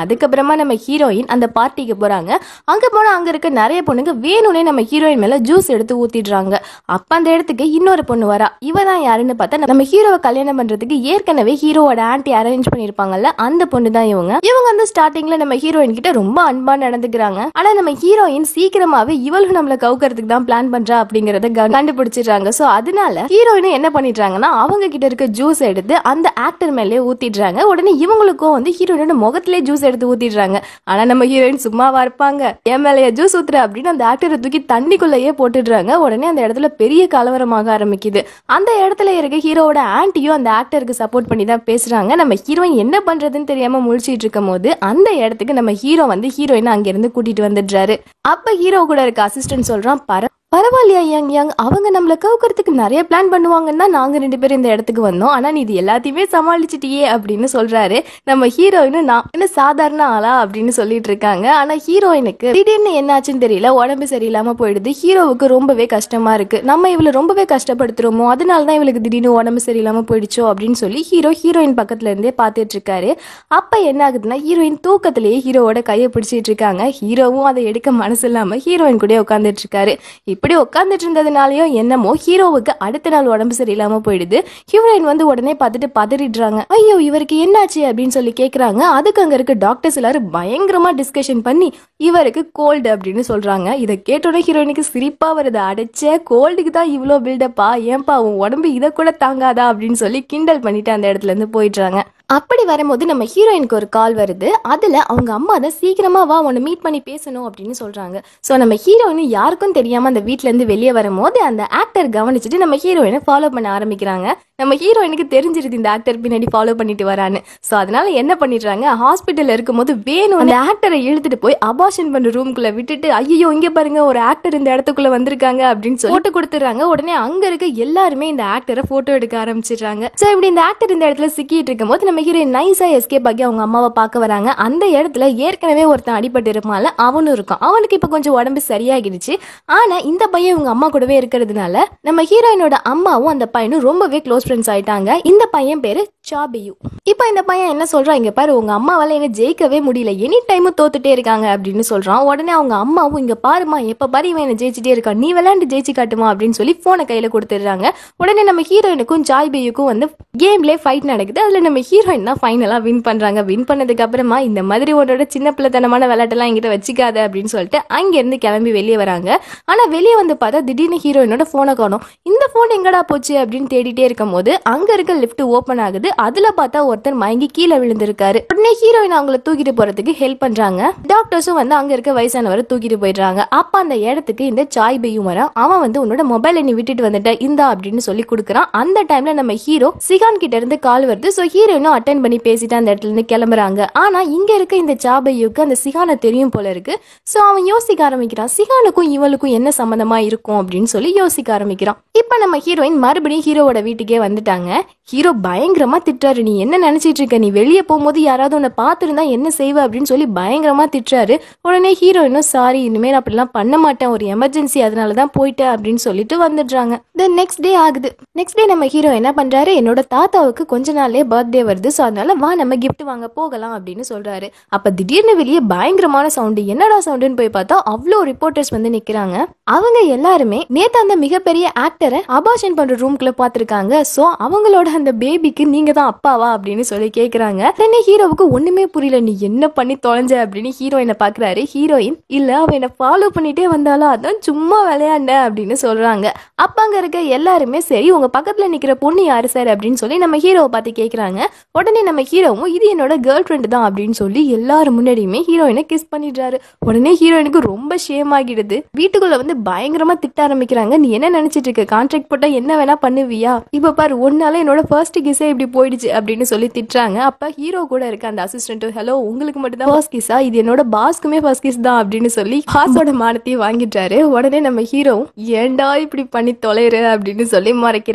அதுக்கப்புறமா நம்ம ஹீரோயின் அந்த பார்ட்டிக்கு போறாங்க. அங்க போனா அங்க இருக்க நிறைய பொண்ணுங்க வேணும்னே நம்ம ஹீரோயின் மேல ஜூஸ் எடுத்து ஊத்திடுறாங்க. அப்ப அந்த இடத்துக்கு இன்னொரு பொண்ணு வரா. இவ தான் யாருன்னு பார்த்தா நம்ம ஹீரோவை கல்யாணம் பண்றதுக்கு ஏற்கனவே ஹீரோவோட ஆன்ட்டி அரேஞ்ச் பண்ணிருப்பாங்கல்ல, அந்த பொண்ணு தான் இவங்க. இவங்க வந்து ஸ்டார்டிங்ல நம்ம ஹீரோயின் கிட்ட ரொம்ப அன்பா நடந்துக்கிறாங்க. ஆனா நம்ம ஹீரோயின் சீக்கிரமாவே இவளும் நம்மள கவுக்கிறதுக்கு தான் பிளான் பண்றா அப்படிங்கறத கண்டுபிடிச்சிடுறாங்க. சோ அதனால ஹீரோயினும் என்ன பண்ணிடுறாங்கன்னா அவங்க கிட்ட இருக்க ஜூஸ் எடுத்து அந்த ஆக்டர் மேலே ஊத்திடுறாங்க. உடனே இவங்களுக்கும் வந்து ஹீரோயினோட முகத்திலே ஜூஸ் எடுத்து ஊத்திடுறாங்க. ஆனா நம்ம ஹீரோயின் சும்மாவா இருப்பாங்க, என் மேலேயே ஜூஸ் ஊத்துற அப்படின்னு அந்த ஆக்டரை தூக்கி தண்ணிக்குள்ளேயே போட்டுடுறாங்க. உடனே அந்த இடத்துல பெரிய கலவரமாக ஆரம்பிக்குது. அந்த இடத்துல இருக்க ஹீரோவோட ஆன்ட்டியும் அந்த ஆக்டருக்கு சப்போர்ட் பண்ணி தான் பேசுறாங்க. நம்ம ஹீரோயின் என்ன பண்றதுன்னு தெரியாம முழிச்சிட்டு இருக்கும் போது அந்த இடத்துக்கு நம்ம ஹீரோ வந்து ஹீரோயின் அங்க இருந்து கூட்டிட்டு வந்துடுறாரு. அப்ப ஹீரோ கூட இருக்க அசிஸ்டன்ட் சொல்றான், பர பரவாயில்லையா யங் யங், அவங்க நம்மள கவுக்கிறதுக்கு நிறைய பிளான் பண்ணுவாங்கன்னா நாங்க ரெண்டு பேரும் இந்த இடத்துக்கு வந்தோம், ஆனா நீ இது எல்லாத்தையுமே சமாளிச்சிட்டியே அப்படின்னு சொல்றாரு. நம்ம ஹீரோயினும் நான் என்ன சாதாரண ஆளா அப்படின்னு சொல்லிட்டு இருக்காங்க. ஆனா ஹீரோயினுக்கு திடீர்னு என்னாச்சுன்னு தெரியல, உடம்பு சரியில்லாம போயிடுது. ஹீரோவுக்கு ரொம்பவே கஷ்டமா இருக்கு, நம்ம இவளை ரொம்பவே கஷ்டப்படுத்துறோமோ, அதனாலதான் இவளுக்கு திடீர்னு உடம்பு சரியில்லாம போயிடுச்சோ அப்படின்னு சொல்லி ஹீரோ ஹீரோயின் பக்கத்துல இருந்தே பாத்துட்டு இருக்காரு. அப்ப என்ன ஆகுதுன்னா ஹீரோயின் தூக்கத்திலேயே ஹீரோவோட கையை பிடிச்சிட்டு இருக்காங்க. ஹீரோவும் அதை எடுக்க மனசு இல்லாம ஹீரோயின் கூட உட்காந்துட்டு இருக்காரு. இப்படி உட்காந்துட்டு இருந்ததுனாலயோ என்னமோ ஹீரோவுக்கு அடுத்த நாள் உடம்பு சரியில்லாம போயிடுது. ஹீரோயின் வந்து உடனே பார்த்துட்டு பதறிடுறாங்க. ஐயோ இவருக்கு என்னாச்சு அப்படின்னு சொல்லி கேக்குறாங்க. அதுக்கு அங்க இருக்க டாக்டர்ஸ் எல்லாரும் பயங்கரமா டிஸ்கஷன் பண்ணி இவருக்கு கோல்டு அப்படின்னு சொல்றாங்க. இதை கேட்டோட ஹீரோயினுக்கு சிரிப்பா வருது. அடைச்ச கோல்டுக்கு தான் இவ்வளோ பில்டப்பா, ஏன்பா உன் உடம்பு இதை கூட தாங்காதா அப்படின்னு சொல்லி கிண்டல் பண்ணிட்டு அந்த இடத்துல இருந்து போயிடுறாங்க. அப்படி வரும்போது நம்ம ஹீரோயினுக்கு ஒரு கால் வருது. அதுல அவங்க அம்மா தான் சீக்கிரமா வா உன்னை மீட் பண்ணி பேசணும் அப்படின்னு சொல்றாங்க. ஸோ நம்ம ஹீரோயின் யாருக்கும் தெரியாம அந்த வீட்டுல இருந்து வெளியே வரும்போது அந்த ஆக்டர் கவனிச்சுட்டு நம்ம ஹீரோயினை ஃபாலோ பண்ண ஆரம்பிக்கிறாங்க. நம்ம ஹீரோயினுக்கு தெரிஞ்சிருது இந்த ஆக்டர் பின்னாடி ஃபாலோ பண்ணிட்டு வரான்னு. ஸோ அதனால என்ன பண்ணிடுறாங்க, ஹாஸ்பிட்டல்ல இருக்கும்போது வேணும் அந்த ஆக்டரை இழுத்துட்டு போய் அபார்ஷன் பண்ற ரூம்குள்ள விட்டுட்டு ஐயோ இங்க பாருங்க ஒரு ஆக்டர் இந்த இடத்துக்குள்ள வந்திருக்காங்க அப்படின்னு சொல்லி போட்டோ கொடுத்துறாங்க. உடனே அங்க இருக்க எல்லாருமே இந்த ஆக்டரை போட்டோ எடுக்க ஆரம்பிச்சிடுறாங்க. ஸோ இப்படி இந்த ஆக்டர் இந்த இடத்துல சிக்கிட்டு இருக்கும் போது நம்ம ஹீரோயின் நைஸா எஸ்கேப் ஆகி அவங்க அம்மாவை பார்க்க வராங்க. அந்த இடத்துல ஏற்கனவே ஒருத்தன் அடிபட்டு இருப்பான்ல அவனும் இருக்கான். அவனுக்கு இப்ப கொஞ்சம் உடம்பு சரியாகிடுச்சு. ஆனா இந்த பையன் இவங்க அம்மா கூடவே இருக்கிறதுனால நம்ம ஹீரோயினோட அம்மாவும் அந்த பையனும் ரொம்பவே க்ளோஸ் ஃப்ரெண்ட்ஸ் ஆயிட்டாங்க. இந்த பையன் பேரு சாபியு. இப்ப இந்த பையன் என்ன சொல்றான், இங்க பாரு உங்க அம்மாவால எங்க ஜெயிக்கவே முடியல, எனி டைம் தோத்துட்டே இருக்காங்க அப்படின்னு சொல்றான். உடனே அவங்க அம்மாவும் இங்க பாருமா எப்ப பாரு இவன் என்ன ஜெயிச்சுட்டே இருக்கான், நீ விளையாண்டு ஜெயிச்சு காட்டுமா அப்படின்னு சொல்லி போனை கையில கொடுத்துடுறாங்க. உடனே நம்ம ஹீரோயினுக்கும் சாய்பியுக்கும் வந்து கேம்ல ஃபைட் நடக்குது. அதுல நம்ம ஹீரோயின் தான் ஃபைனலா வின் பண்றாங்க. வின் பண்ணதுக்கு அப்புறமா இந்த மாதிரி உன்னோட சின்ன பிள்ளைத்தனமான விளையாட்டெல்லாம் என்கிட்ட வச்சுக்காத அப்படின்னு சொல்லிட்டு அங்க இருந்து கிளம்பி வெளியே வராங்க. ஆனா வெளியே வந்து பார்த்தா திடீர்னு ஹீரோயினோட போனை காணோம். இந்த போன் எங்கடா போச்சு அப்படின்னு தேடிட்டே இருக்கும் போது அங்க இருக்க லிஃப்ட் ஓபன் ஆகுது. அதுல பார்த்தா ஒருத்தர் மயங்கி கீழே விழுந்திருக்காரு. உடனே ஹீரோயின் அவங்கள தூக்கிட்டு போறதுக்கு ஹெல்ப் பண்றாங்க. டாக்டர்ஸும் வந்து அங்க இருக்க வயசானவரை தூக்கிட்டு போயிடுறாங்க. அப்ப அந்த இடத்துக்கு இந்த சாய் பையும் வர அவன் வந்து உன்னோட மொபைலை நீ விட்டுட்டு வந்துட்ட இந்தா அப்படின்னு சொல்லி கொடுக்குறான். அந்த டைம்ல நம்ம ஹீரோ சிகான் கிட்ட இருந்து கால் வருது. சோ ஹீரோயினும் அட்டென்ட் பண்ணி பேசிட்டு அந்த இடத்துல இருந்து கிளம்புறாங்க. ஆனா இங்க இருக்க இந்த சாபையுக்கு அந்த சிகானை தெரியும் போல இருக்கு. சோ அவன் யோசிக்க ஆரம்பிக்கிறான், சிகானுக்கும் இவளுக்கும் என்ன சம்பந்தமா இருக்கும் அப்படின்னு சொல்லி யோசிக்க ஆரம்பிக்கிறான். இப்ப நம்ம ஹீரோயின் மறுபடியும் ஹீரோவோட வீட்டுக்கே வந்துட்டாங்க. ஹீரோ பயங்கரமா திட்டுறாரு, நீ என்ன நினைச்சிட்டு இருக்க, நீ வெளியே போகும்போது யாராவது உன்னை பார்த்துருந்தா என்ன செய்வ அப்படின்னு சொல்லி பயங்கரமா திட்டுறாரு. உடனே ஹீரோயினும் சாரி இனிமேல் அப்படிலாம் பண்ண மாட்டேன், ஒரு எமர்ஜென்சி அதனாலதான் போயிட்டேன் அப்படின்னு சொல்லிட்டு வந்துடுறாங்க. தென் நெக்ஸ்ட் டே ஆகுது. நெக்ஸ்ட் டே நம்ம ஹீரோ என்ன பண்றாரு, என்னோட தாத்தாவுக்கு கொஞ்ச நாள்லயே பர்த்டே வருது, ஸோ அதனால வா நம்ம கிஃப்ட் வாங்க போகலாம் அப்படின்னு சொல்றாரு. அப்ப திடீர்னு வெளியே பயங்கரமான சவுண்டு, என்னடா சவுண்டுன்னு போய் பார்த்தா அவ்வளோ ரிப்போர்ட்டர்ஸ் வந்து நிக்கிறாங்க. அவங்க எல்லாருமே நேத்து அந்த மிகப்பெரிய ஆக்டரை அபார்ஷன் பண்ற ரூம்குள்ள பாத்துருக்காங்க. சோ அவங்களோட அந்த பேபிக்கு நீங்க தான் அப்பாவா அப்படின்னு சொல்லி கேக்குறாங்க. உடனே ஹீரோவுக்கு ஒண்ணுமே புரியல, நீ என்ன பண்ணி தொலைஞ்ச அப்படின்னு ஹீரோயினை பாக்குறாரு. ஹீரோயின் இல்ல அவ என்ன ஃபாலோ பண்ணிட்டே வந்தாலும் அதான் சும்மா விளையாண்ட அப்படின்னு சொல்றாங்க. அப்ப அங்க இருக்க எல்லாருமே சரி உங்க பக்கத்துல நிக்கிற பொண்ணு யாரு சார் அப்படின்னு சொல்லி நம்ம ஹீரோவை பார்த்து கேக்குறாங்க. உடனே நம்ம ஹீரோவும் இது என்னோட கேர்ள் ஃப்ரெண்டு தான் அப்படின்னு சொல்லி எல்லாரும் முன்னாடியுமே ஹீரோயினை கிஸ் பண்ணிடுறாரு. உடனே ஹீரோயினுக்கு ரொம்ப ஷேம் ஆகிடுது. வீட்டுக்குள்ள வந்து பயங்கரமா திட்ட ஆரம்பிக்கிறாங்க. நீ என்ன நினைச்சிட்டு இருக்க, கான்ட்ராக்ட் போட்டா என்ன வேணா பண்ணுவியா, இப்ப பாரு ஒன்னால என்னோட ஃபர்ஸ்ட் கிஸ்ஸே இப்படி போயிடுச்சு அப்படின்னு சொல்லி திட்டுறாங்க. அப்ப ஹீரோ கூட இருக்க அந்த அசிஸ்டன்ட் ஹலோ உங்களுக்கு மட்டும் தான் ஃபர்ஸ்ட் கிஸ்ஸா, இது என்னோட பாஸ்க்குமே ஃபர்ஸ்ட் கிஸ் தான் அப்படின்னு சொல்லி பாஸோட மானத்தையும் வாங்கிட்டாரு. உடனே நம்ம ஹீரோ ஏண்டா இப்படி பண்ணி தொலைற அப்படின்னு சொல்லி மறைக்கிறாரு.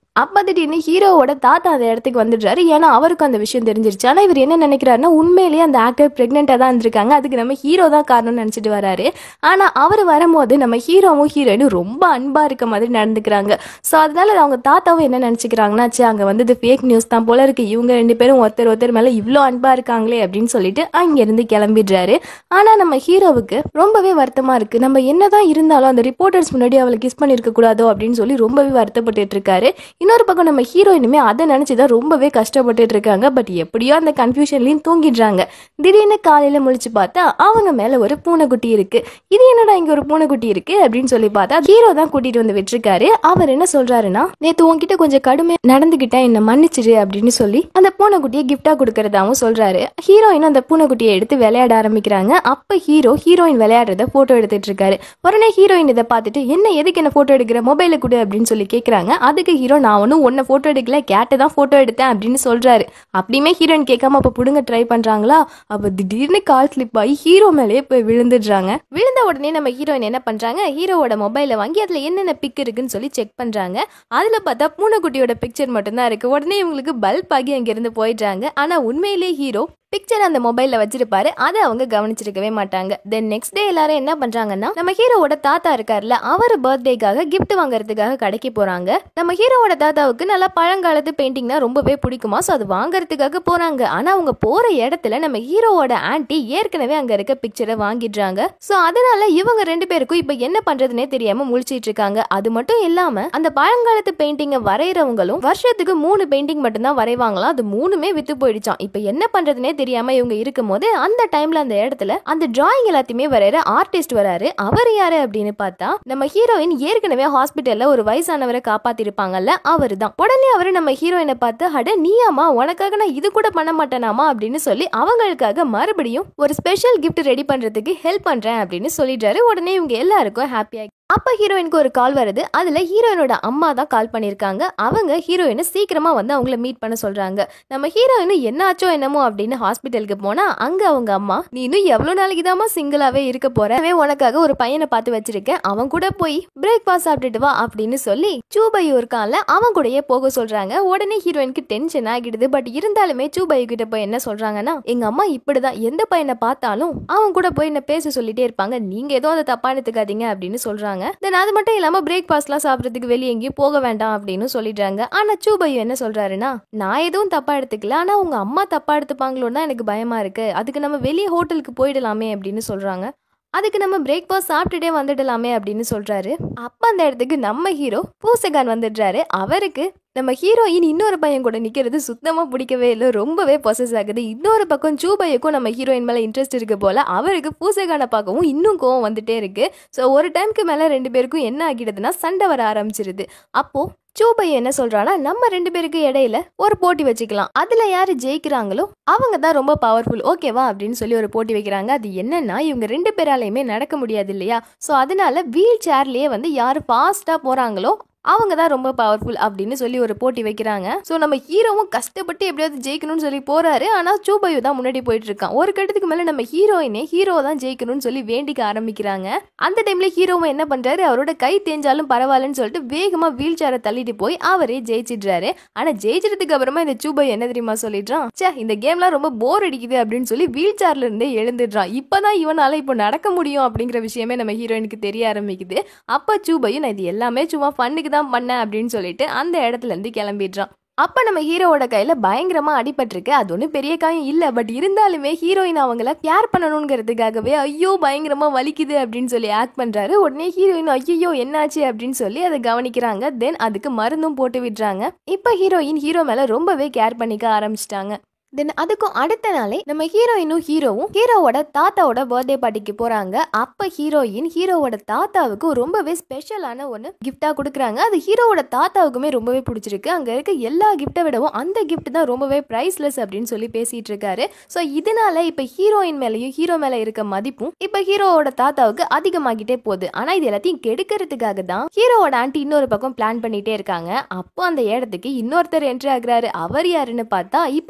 அப்ப திடீர்னு ஹீரோவோட தாத்தா அந்த இடத்துக்கு வந்துடுறாரு. ஏன்னா அவருக்கு அந்த விஷயம் தெரிஞ்சிருச்சு. ஆனா இவர் என்ன நினைக்கிறாருன்னா உண்மையிலேயே அந்த ஆக்டர் பிரெக்னெண்டா தான் இருந்திருக்காங்க, அதுக்கு நம்ம ஹீரோ தான் காரணம்னு நினைச்சிட்டு வராரு. ஆனா அவர் வரும்போது நம்ம ஹீரோவும் ஹீரோயினும் ரொம்ப அன்பா இருக்க மாதிரி நடந்துக்கிறாங்க. ஸோ அதனால அவங்க தாத்தாவும் என்ன நினைச்சுக்கிறாங்கன்னா, சே அங்க வந்து ஃபேக் நியூஸ் தான் போல இருக்கு, இவங்க ரெண்டு பேரும் ஒருத்தர் ஒருத்தர் மேல இவ்வளோ அன்பா இருக்காங்களே அப்படின்னு சொல்லிட்டு அங்கிருந்து கிளம்பிடுறாரு. ஆனா நம்ம ஹீரோவுக்கு ரொம்பவே வருத்தமா இருக்கு. நம்ம என்னதான் இருந்தாலும் அந்த ரிப்போர்ட்டர்ஸ் முன்னாடி அவளை கிஸ் பண்ணிருக்க கூடாதோ அப்படின்னு சொல்லி ரொம்பவே வருத்தப்பட்டு இருக்காரு. இன்னொரு பக்கம் நம்ம ஹீரோயினுமே அதை நினைச்சுதான் ரொம்பவே கஷ்டப்பட்டு இருக்காங்க. பட் எப்படியோ அந்த கன்ஃபியூஷன்லயும் தூங்கிடுறாங்க. திடீர்னு காலையில முழிச்சு பார்த்தா அவங்க மேல ஒரு பூனைக்குட்டி இருக்கு. இது என்னடா இங்க ஒரு பூனைக்குட்டி இருக்கு அப்படின்னு சொல்லி பார்த்தா ஹீரோ தான் கூட்டிட்டு வந்து விட்டுருக்காரு. அவர் என்ன சொல்றாருன்னா, நேத்து உன்கிட்ட கொஞ்சம் கடுமை நடந்துகிட்டா என்ன மன்னிச்சிரு அப்படின்னு சொல்லி அந்த பூனைக்குட்டியை கிஃப்டா கொடுக்கறதாவும் சொல்றாரு. ஹீரோயின் அந்த பூனைக்குட்டியை எடுத்து விளையாட ஆரம்பிக்கிறாங்க. அப்ப ஹீரோ ஹீரோயின் விளையாடுறத போட்டோ எடுத்துட்டு இருக்காரு. உடனே ஹீரோயின் இதை பார்த்துட்டு என்ன எதுக்கு என்ன போட்டோ எடுக்கிற, மொபைல கொடு அப்படின்னு சொல்லி கேட்கறாங்க. அதுக்கு ஹீரோ நான் ஒன்னும் ஒன்ன போட்டோ எடுக்கல, கேட்டு தான் போட்டோ எடுத்தேன் அப்படின்னு சொல்றாரு. அப்படியுமே ஹீரோயின் கேட்காம அப்ப புடுங்க ட்ரை பண்றாங்களா. அப்ப திடீர்னு கால் ஸ்லிப் ஆகி ஹீரோ மேலேயே போய் விழுந்துடுறாங்க. விழுந்த உடனே நம்ம ஹீரோயின் என்ன பண்றாங்க, ஹீரோவோட மொபைலை வாங்கி அதுல என்னென்ன பிக் இருக்குன்னு சொல்லி செக் பண்றாங்க. அதுல பார்த்தா பூனைக்குட்டியோட பிக்சர் மட்டும் தான் இருக்கு. உடனே இவங்களுக்கு பல்ப் ஆகி அங்கிருந்து போயிடுறாங்க. ஆனா உண்மையிலேயே ஹீரோ பிக்சர் அந்த மொபைல்ல வச்சிருப்பாரு, அதை அவங்க கவனிச்சிருக்கவே மாட்டாங்க. தென் நெக்ஸ்ட் டே எல்லாரும் என்ன பண்றாங்கன்னா, நம்ம ஹீரோவோட தாத்தா இருக்காருல்ல, அவர் பர்த்டேக்காக கிஃப்ட் வாங்குறதுக்காக கடைக்கு போறாங்க. நம்ம ஹீரோவோட தாத்தாவுக்கு நல்லா பழங்காலத்து பெயிண்டிங்னா ரொம்பவே பிடிக்குமா, ஸோ அது வாங்குறதுக்காக போறாங்க. ஆனா அவங்க போற இடத்துல நம்ம ஹீரோவோட ஆன்ட்டி ஏற்கனவே அங்க இருக்க பிக்சரை வாங்கிடுறாங்க. ஸோ அதனால இவங்க ரெண்டு பேருக்கும் இப்ப என்ன பண்றதுன்னே தெரியாம முழிச்சிட்டு இருக்காங்க. அது மட்டும் இல்லாம அந்த பழங்காலத்து பெயிண்டிங்கை வரைகிறவங்களும் வருஷத்துக்கு மூணு பெயிண்டிங் மட்டும்தான் வரைவாங்களாம். அது மூணுமே வித்து போயிடுச்சான். இப்ப என்ன பண்றதுன்னே தெரியாம இவங்க இருக்கும் போது அந்த டைம்ல அந்த இடத்துல அந்த டிராயிங் எல்லாத்தையுமே வரைகிற ஆர்டிஸ்ட் வராரு. அவர் யாரு அப்படின்னு பார்த்தா நம்ம ஹீரோயின் ஏற்கனவே ஹாஸ்பிட்டல்ல ஒரு வயசானவரை காப்பாத்திருப்பாங்கல்ல, அவரு தான். உடனே அவரு நம்ம ஹீரோயினை பார்த்து, அட நீயாமா, உனக்காக நான் இது கூட பண்ண மாட்டேனாமா அப்படின்னு சொல்லி அவங்களுக்காக மறுபடியும் ஒரு ஸ்பெஷல் கிஃப்ட் ரெடி பண்றதுக்கு ஹெல்ப் பண்றேன் அப்படின்னு சொல்லிடுறாரு. உடனே இவங்க எல்லாருக்கும் ஹாப்பியா. அப்ப ஹீரோயினுக்கு ஒரு கால் வருது. அதுல ஹீரோயினோட அம்மா தான் கால் பண்ணிருக்காங்க. அவங்க ஹீரோயினை சீக்கிரமா வந்து அவங்கள மீட் பண்ண சொல்றாங்க. நம்ம ஹீரோயின் என்ன ஆச்சோ என்னமோ அப்படின்னு ஹாஸ்பிட்டலுக்கு போனா அங்க அவங்க அம்மா, நீ இன்னும் எவ்வளவு நாளைக்கு தாமா சிங்கிளாவே இருக்க போற, உனக்காக ஒரு பையனை பார்த்து வச்சிருக்கேன், அவன் கூட போய் பிரேக்ஃபாஸ்ட் சாப்பிட்டுட்டு வா அப்படின்னு சொல்லி சூபையு இருக்கான்ல அவன் கூடயே போக சொல்றாங்க. உடனே ஹீரோயினுக்கு டென்ஷன் ஆகிடுது. பட் இருந்தாலுமே சூபையு கிட்ட போய் என்ன சொல்றாங்கன்னா, எங்க அம்மா இப்படிதான் எந்த பையனை பார்த்தாலும் அவன் கூட போய் என்ன பேச சொல்லிட்டே இருப்பாங்க, நீங்க ஏதோ அதை தப்பா எடுத்துக்காதீங்க அப்படின்னு சொல்றாங்க. தென் அது மட்டும் இல்லாம பிரேக்ஃபாஸ்ட்லாம் சாப்பிட்றதுக்கு வெளியே எங்கேயும் போக வேண்டாம் அப்படின்னு சொல்லிடுறாங்க. ஆனா சூபையு என்ன சொல்றாருன்னா, நான் எதுவும் தப்பா எடுத்துக்கல, ஆனா உங்க அம்மா தப்பா எடுத்துப்பாங்களோன்னு தான் எனக்கு பயமா இருக்கு, அதுக்கு நம்ம வெளியே ஹோட்டலுக்கு போயிடலாமே அப்படின்னு சொல்றாங்க. அதுக்கு நம்ம பிரேக்ஃபாஸ்ட் சாப்பிட்டுட்டே வந்துடலாமே அப்படின்னு சொல்றாரு. அப்ப அந்த இடத்துக்கு நம்ம ஹீரோ பூசகான் வந்துடுறாரு. அவருக்கு நம்ம ஹீரோயின் இன்னொரு பையன் கூட நிக்கிறது சுத்தமா பிடிக்கவே இல்லை, ரொம்பவே பொசஸ் ஆகுது. இன்னொரு பக்கம் சூபையுக்கும் நம்ம ஹீரோயின் மேல இன்ட்ரெஸ்ட் இருக்கு போல. அவருக்கு பூசகான பார்க்கவும் இன்னும் கோவம் வந்துட்டே இருக்கு. ஸோ ஒரு டைமுக்கு மேல ரெண்டு பேருக்கும் என்ன ஆகிடுதுன்னா சண்டை வர ஆரம்பிச்சிருது. அப்போ சூபையு என்ன சொல்றானா, நம்ம ரெண்டு பேருக்கு இடையில ஒரு போட்டி வச்சுக்கலாம், அதுல யாரு ஜெயிக்கிறாங்களோ அவங்க தான் ரொம்ப பவர்ஃபுல், ஓகேவா அப்படின்னு சொல்லி ஒரு போட்டி வைக்கிறாங்க. அது என்னன்னா, இவங்க ரெண்டு பேராலையுமே நடக்க முடியாது இல்லையா, ஸோ அதனால வீல் சேர்லயே வந்து யாரு ஃபாஸ்டா போறாங்களோ அவங்க தான் ரொம்ப பவர்ஃபுல் அப்படின்னு சொல்லி ஒரு போட்டி வைக்கிறாங்க. ஸோ நம்ம ஹீரோவும் கஷ்டப்பட்டு எப்படியாவது ஜெயிக்கணும்னு சொல்லி போறாரு. ஆனா சூபையு தான் முன்னாடி போயிட்டு இருக்கான். ஒரு கட்டத்துக்கு மேல நம்ம ஹீரோயினே ஹீரோ தான் ஜெயிக்கணும்னு சொல்லி வேண்டிக்க ஆரம்பிக்கிறாங்க. அந்த டைம்ல ஹீரோவும் என்ன பண்றாரு, அவரோட கை தேஞ்சாலும் பரவாயில்லன்னு சொல்லிட்டு வேகமா வீல் சேரை தள்ளிட்டு போய் அவரே ஜெயிச்சிடுறாரு. ஆனா ஜெயிச்சதுக்கு அப்புறமா இந்த சூபையு என்ன தெரியுமா சொல்லிடுறான், சே இந்த கேம்லாம் ரொம்ப போர் அடிக்குது அப்படின்னு சொல்லி வீல் சேர்ல இருந்தே எழுந்துடுறான். இப்பதான் இவனால இப்போ நடக்க முடியும் அப்படிங்கிற விஷயமே நம்ம ஹீரோயினுக்கு தெரிய ஆரம்பிக்குது. அப்ப சூபையு நான் இது எல்லாமே சும்மா ஃபன்னுக்கு தான் பண்ண அப்படின்னு சொல்லிட்டு அந்த இடத்துல இருந்து கிளம்பிடுறான். அப்ப நம்ம ஹீரோவோட கையில பயங்கரமா அடிபட்டிருக்கு. அது ஒன்றும் பெரிய காயம் இல்ல, பட் இருந்தாலுமே ஹீரோயின் அவங்கள கேர் பண்ணணுங்கிறதுக்காகவே ஐயோ பயங்கரமா வலிக்குது அப்படின்னு சொல்லி ஆக்ட் பண்றாரு. உடனே ஹீரோயின் ஐயோ என்னாச்சு அப்படின்னு சொல்லி அதை கவனிக்கிறாங்க. தென் அதுக்கு மருந்தும் போட்டு விடுறாங்க. இப்ப ஹீரோயின் ஹீரோ மேல ரொம்பவே கேர் பண்ணிக்க ஆரம்பிச்சிட்டாங்க. தென் அதுக்கும் அடுத்த நாளே நம்ம ஹீரோயினும் ஹீரோவும் ஹீரோவோட தாத்தாவோட பர்த்டே பார்ட்டிக்கு போறாங்க. அப்ப ஹீரோயின் ஹீரோவோட தாத்தாவுக்கு ரொம்பவே ஸ்பெஷலான ஒன்று கிஃப்டா கொடுக்குறாங்க. அது ஹீரோவோட தாத்தாவுக்குமே ரொம்பவே பிடிச்சிருக்கு. அங்க இருக்க எல்லா கிஃப்ட்டை விடவும் அந்த கிஃப்ட் தான் ரொம்பவே பிரைஸ்லெஸ் அப்படின்னு சொல்லி பேசிட்டு இருக்காரு. ஸோ இதனால இப்ப ஹீரோயின் மேலேயும் ஹீரோ மேல இருக்க மதிப்பும் இப்ப ஹீரோவோட தாத்தாவுக்கு அதிகமாகிட்டே போகுது. ஆனா இது எல்லாத்தையும் கெடுக்கிறதுக்காக தான் ஹீரோவோட ஆண்டி இன்னொரு பக்கம் பிளான் பண்ணிட்டே இருக்காங்க. அப்போ அந்த இடத்துக்கு இன்னொருத்தர் என்ட்ரி ஆகுறாரு. அவர் யாருன்னு பார்த்தா இப்ப வந்து நம்ம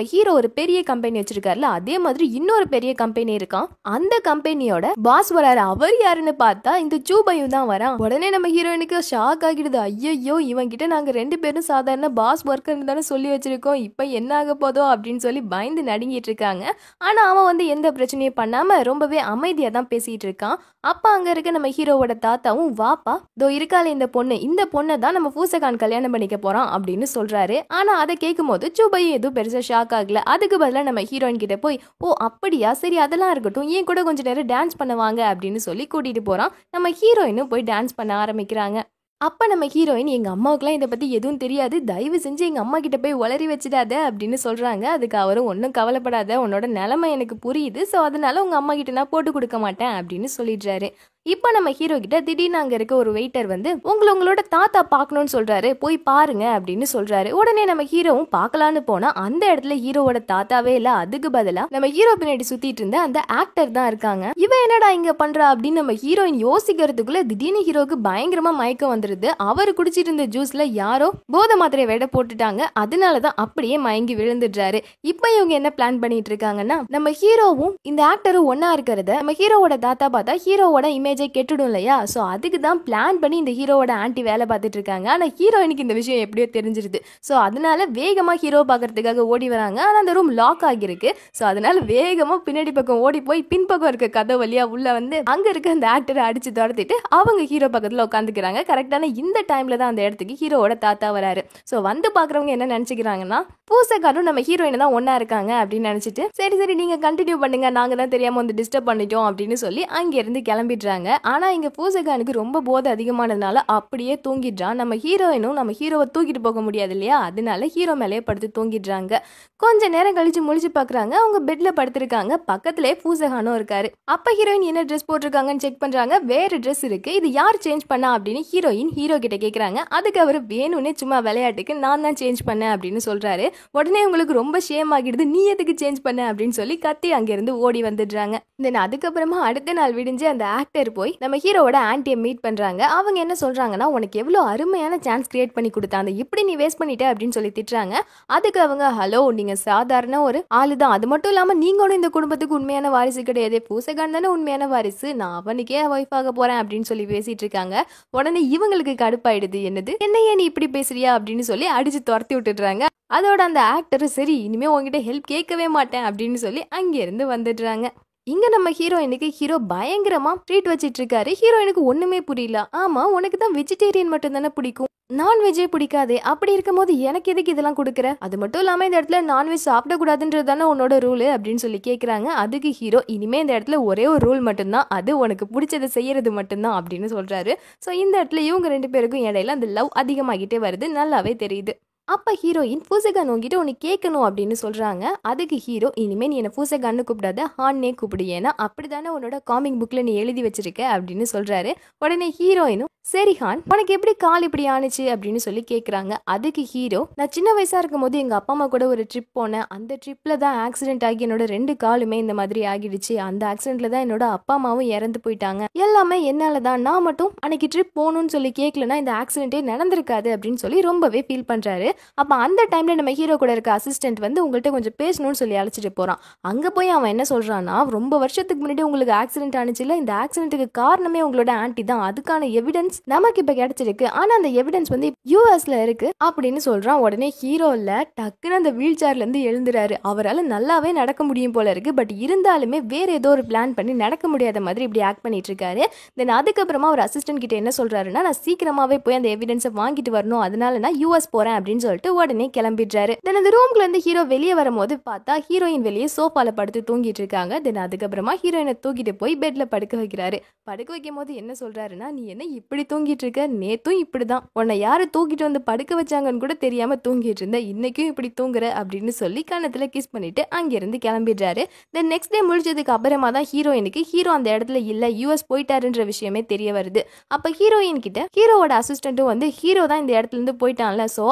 ஹீரோ ஒரு பெரிய கம்பெனி வச்சிருக்காருல, அதே மாதிரி இன்னொரு பெரிய கம்பெனி இருக்கான். அந்த கம்பெனியோட பாஸ் வராரு. அவர் யாருன்னு பார்த்தா இந்த சூபையும் தான் வரான். உடனே நம்ம ஹீரோயினுக்கு ஷாக் ஆகிடுது. ஐயோ, இவன் கிட்ட நாங்க ரெண்டு பேரும் சாதாரண பாஸ் ஒர்க்கர் தானே சொல்லி வச்சிருக்கோம், இப்ப என்ன ஆக போதோ அப்படின்னு சொல்லி பயந்து நடுங்கிட்டு இருக்காங்க. ஆனா அவன் வந்து எந்த பிரச்சனையும் பண்ணாம ரொம்பவே அமைதியா தான் பேசிட்டு இருக்கான். அப்ப அங்க இருக்க நம்ம ஹீரோவோட தாத்தாவும், வாப்பா தோ இருக்காளே இந்த பொண்ணு, இந்த பொண்ணை தான் நம்ம பூசகான் கல்யாணம் பண்ணிக்க போறான் அப்படின்னு சொல்றாரு. ஆனா அதை கேட்கும் போது சூபையும் எதுவும் பெருசா ஷாக் ஆகல. அதுக்கு பதிலா நம்ம ஹீரோயின் கிட்ட போய், ஓ அப்படியா, சரி அதெல்லாம் இருக்கட்டும், ஏன் கூட கொஞ்ச நேரம் டான்ஸ் பண்ணுவாங்க அப்படின்னு சொல்லி கூட்டிட்டு போறான். நம்ம ஹீரோயினும் போய் டான்ஸ் பண்ண ஆரம்பிக்கிறாங்க. அப்ப நம்ம ஹீரோயின், எங்க அம்மாவுக்குலாம் இதை பத்தி எதுவும் தெரியாது, தயவு செஞ்சு எங்க அம்மா கிட்ட போய் உளறி வச்சிடாத அப்படின்னு சொல்றாங்க. அதுக்கு அவரும், ஒன்றும் கவலைப்படாத, உன்னோட நிலைமை எனக்கு புரியுது, ஸோ அதனால உங்க அம்மா கிட்ட நான் போட்டு கொடுக்க மாட்டேன் அப்படின்னு சொல்லிடுறாரு. இப்போ நம்ம ஹீரோ கிட்ட திடீர்னு அங்க இருக்க ஒரு வெயிட்டர் வந்து, உங்களை உங்களோட தாத்தா பார்க்கணும்னு சொல்றாரு, போய் பாருங்க அப்படின்னு சொல்றாரு. உடனே நம்ம ஹீரோவும் பார்க்கலான்னு போனா அந்த இடத்துல ஹீரோவோட தாத்தாவே இல்ல. அதுக்கு பதிலா நம்ம ஹீரோ பின்னாடி சுத்திட்டு இருந்த அந்த ஆக்டர் தான் இருக்காங்க. இவன் என்னடா இங்க பண்றா அப்படின்னு நம்ம ஹீரோயின் யோசிக்கிறதுக்குள்ள திடீர்னு ஹீரோக்கு பயங்கரமா மயக்கம் வந்துருது. அவர் குடிச்சிட்டு இருந்த ஜூஸ்ல யாரோ போதை மாத்திரையை விட போட்டுட்டாங்க. அதனாலதான் அப்படியே மயங்கி விழுந்துடுறாரு. இப்ப இவங்க என்ன பிளான் பண்ணிட்டு இருக்காங்கன்னா, நம்ம ஹீரோவும் இந்த ஆக்டரும் ஒன்னா இருக்கிறத நம்ம ஹீரோவோட தாத்தா பார்த்தா ஹீரோவோட இமேஜ் கெட்டுடும் இல்லையா, சோ அதுக்கு தான் பிளான் பண்ணி இந்த ஹீரோவோட ஆன்ட்டி வேலை பார்த்துட்டு இருக்காங்க. ஆனா ஹீரோயினுக்கு இந்த விஷயம் எப்படியோ தெரிஞ்சிருது. சோ அதனால வேகமா ஹீரோ பார்க்கறதுக்காக ஓடி வராங்க. ஆனா அந்த ரூம் லாக் ஆகிருக்கு. சோ அதனால வேகமா பின்னாடி பக்கம் ஓடி போய் பின்பக்கம் இருக்க கதவு வழியா உள்ள வந்து அங்க இருக்க அந்த ஆக்டரை அடிச்சு துரத்திட்டு அவங்க ஹீரோ பக்கத்துல உட்காந்துக்கிறாங்க. கரெக்டான இந்த டைம்ல தான் அந்த இடத்துக்கு ஹீரோவோட தாத்தா வராரு. சோ வந்து பாக்குறவங்க என்ன நினைச்சுக்கிறாங்கன்னா, பூசக்காரும் நம்ம ஹீரோயின் தான் ஒன்னா இருக்காங்க அப்படின்னு நினைச்சிட்டு, சரி சரி நீங்க கண்டினியூ பண்ணுங்க, நாங்க தான் தெரியாம வந்து டிஸ்டர்ப் பண்ணிட்டோம் அப்படின்னு சொல்லி அங்க இருந்து கிளம்பிடுறாங்க. ஆனா இங்க பூசகானுக்கு ரொம்ப போதை அதிகமானதுனால அப்படியே தூங்கிடுறான். நம்ம ஹீரோயினும் நம்ம ஹீரோவை தூக்கிட்டு போக முடியாது இல்லையா, அதனால ஹீரோ மேலேயே படுத்து தூங்கிடுறாங்க. கொஞ்ச நேரம் கழிச்சு முழிச்சு பாக்குறாங்க, அவங்க பெட்ல படுத்திருக்காங்க. பக்கத்திலே பூசகானும் இருக்காரு. அப்ப ஹீரோயின் என்ன ட்ரெஸ் போட்டிருக்காங்கன்னு செக் பண்றாங்க. வேற ட்ரெஸ் இருக்கு, இது யார் சேஞ்ச் பண்ணா அப்படின்னு ஹீரோயின் ஹீரோ கிட்ட கேக்குறாங்க. அதுக்கு அவரு வேணும்னே சும்மா விளையாட்டுக்கு நான் தான் சேஞ்ச் பண்ணேன் அப்படின்னு சொல்றாரு. உடனே உங்களுக்கு ரொம்ப ஷேம் ஆகிடுது, நீ எதுக்கு சேஞ்ச் பண்ண அப்படின்னு சொல்லி கத்தி அங்கிருந்து ஓடி வந்துடுறாங்க. தென் அதுக்கப்புறமா அடுத்த நாள் விடிஞ்சு அந்த ஆக்டர் போய் நம்ம ஹீரோவோட ஆன்ட்டியை மீட் பண்றாங்க. அவங்க என்ன சொல்றாங்கன்னா, உனக்கு எவ்வளவு அருமையான சான்ஸ் கிரியேட் பண்ணி கொடுத்தாங்க, இப்படி நீ வேஸ்ட் பண்ணிட்ட அப்படின்னு சொல்லி திட்டுறாங்க. அதுக்கு அவங்க, ஹலோ நீங்க சாதாரண ஒரு ஆளுதான், அது மட்டும் இல்லாம நீங்களும் இந்த குடும்பத்துக்கு உண்மையான வாரிசு கிடையாது, பூசகான் தானே உண்மையான வாரிசு, நான் அவனுக்கே ஒய்ஃப் ஆக போறேன் அப்படின்னு சொல்லி பேசிட்டு இருக்காங்க. உடனே இவங்களுக்கு கடுப்பாயிடுது, என்னது என்னையே நீ இப்படி பேசுறியா அப்படின்னு சொல்லி அடிச்சு துரத்தி விட்டுடுறாங்க. அதோட அந்த ஆக்டர், சரி இனிமே உங்ககிட்ட ஹெல்ப் கேட்கவே மாட்டேன் அப்படின்னு சொல்லி அங்கிருந்து வந்துடுறாங்க. இங்க நம்ம ஹீரோயினுக்கு ஹீரோ பயங்கரமா ட்ரீட் வச்சிட்டு இருக்காரு. ஹீரோயினுக்கு ஒண்ணுமே புரியல. ஆமா உனக்கு தான் வெஜிடேரியன் மட்டும் தானே பிடிக்கும், நான்வெஜ்ஜே பிடிக்காதே, அப்படி இருக்கும் போது எனக்கு எதுக்கு இதெல்லாம் கொடுக்குற, அது மட்டும் இல்லாம இந்த இடத்துல நான்வெஜ் சாப்பிடக்கூடாதுன்றது தானே உன்னோட ரூலு அப்படின்னு சொல்லி கேட்குறாங்க. அதுக்கு ஹீரோ, இனிமே இந்த இடத்துல ஒரே ஒரு ரூல் மட்டும்தான், அது உனக்கு பிடிச்சதை செய்யறது மட்டும்தான் அப்படின்னு சொல்றாரு. ஸோ இந்த இடத்துல இவங்க ரெண்டு பேருக்கும் இடையில அந்த லவ் அதிகமாகிட்டே வருது, நல்லாவே தெரியுது. அப்ப ஹீரோயின் பூசகான் உங்ககிட்ட ஒன்னு கேட்கணும் அப்படின்னு சொல்றாங்க. அதுக்கு ஹீரோ, இனிமே நீ என்ன பூசகான்னு கூப்பிடாத, ஹான்னே கூப்பிடு, ஏன்னா அப்படித்தானே உன்னோட காமிக் புக்ல நீ எழுதி வச்சிருக்க அப்படின்னு சொல்றாரு. உடனே ஹீரோயினும், சரி ஹான் உனக்கு எப்படி கால் இப்படி ஆனிச்சு அப்படின்னு சொல்லி கேட்குறாங்க. அதுக்கு ஹீரோ, நான் சின்ன வயசா இருக்கும் போது எங்க அப்பா அம்மா கூட ஒரு ட்ரிப் போனேன், அந்த ட்ரிப்ல தான் ஆக்சிடென்ட் ஆகி என்னோட ரெண்டு காலுமே இந்த மாதிரி ஆகிடுச்சு, அந்த ஆக்சிடென்ட்ல தான் என்னோட அப்பா அம்மாவும் இறந்து போயிட்டாங்க, எல்லாமே என்னால தான், நான் மட்டும் அன்னைக்கு ட்ரிப் போகணும்னு சொல்லி கேட்கலன்னா இந்த ஆக்சிடென்ட்டே நடந்திருக்காது அப்படின்னு சொல்லி ரொம்பவே ஃபீல் பண்றாரு. அப்ப அந்த டைம்ல நம்ம ஹீரோ கூட இருக்க அசிஸ்டன்ட் வந்து உங்கள்கிட்ட கொஞ்சம் பேசணும்னு சொல்லி அழைச்சிட்டு போறான். அங்க போய் அவன் என்ன சொல்றான்னா, ரொம்ப வருஷத்துக்கு முன்னாடி உங்களுக்கு ஆக்சிடென்ட் ஆனிச்சுல, இந்த ஆக்சிடென்ட்டுக்கு காரணமே உங்களோட ஆன்ட்டி தான், அதுக்கான எவிடன்ஸ் நமக்கு இப்ப கிடைச்சிருக்கு, ஆனா அந்த எவிடன்ஸ் வந்து யூஎஸ்ல இருக்கு அப்படின்னு சொல்றான். உடனே ஹீரோ இல்ல டக்குன்னு அந்த வீல் சேர்ல இருந்து எழுந்துறாரு. அவரால் நல்லாவே நடக்க முடியும் போல இருக்கு, பட் இருந்தாலுமே வேற ஏதோ ஒரு பிளான் பண்ணி நடக்க முடியாத மாதிரி இப்படி ஆக்ட் பண்ணிட்டு இருக்காரு. தென் அதுக்கப்புறமா ஒரு அசிஸ்டன்ட் கிட்ட என்ன சொல்றாருன்னா, நான் சீக்கிரமாவே போய் அந்த எவிடன்ஸை வாங்கிட்டு வரணும், அதனால நான் யூஎஸ் போறேன் அப்படின்னு சொல்லிட்டு உடனே கிளம்பிடுறாரு. தென் அந்த ரூம்ல இருந்து ஹீரோ வெளியே வரும்போது பார்த்தா ஹீரோயின் வெளியே சோஃபால படுத்து தூங்கிட்டு இருக்காங்க. தென் அதுக்கப்புறமா ஹீரோயினை தூக்கிட்டு போய் பெட்ல படுக்க வைக்கிறாரு. படுக்க வைக்கும் போது என்ன சொல்றாருன்னா, நீ என்ன இப்படி தூங்கிட்டு இருக்க, நேத்தும் இப்படிதான், உன்னை யாரு தூக்கிட்டு வந்து படுக்க வச்சாங்கன்னு கூட தெரியாம தூங்கிட்டு இருந்த, இன்னைக்கும் இப்படி தூங்குற அப்படின்னு சொல்லி கண்ணத்துல கிஸ் பண்ணிட்டு அங்கிருந்து கிளம்பிடுறாரு. தென் நெக்ஸ்ட் டே முடிச்சதுக்கு அப்புறமா தான் ஹீரோயினுக்கு ஹீரோ அந்த இடத்துல இல்ல, யூஎஸ் போயிட்டாருன்ற விஷயமே தெரிய வருது. அப்ப ஹீரோயின் கிட்ட ஹீரோவோட அசிஸ்டன்ட்டும் வந்து, ஹீரோ தான் இந்த இடத்துல இருந்து போயிட்டான்ல, சோ அதுக்கு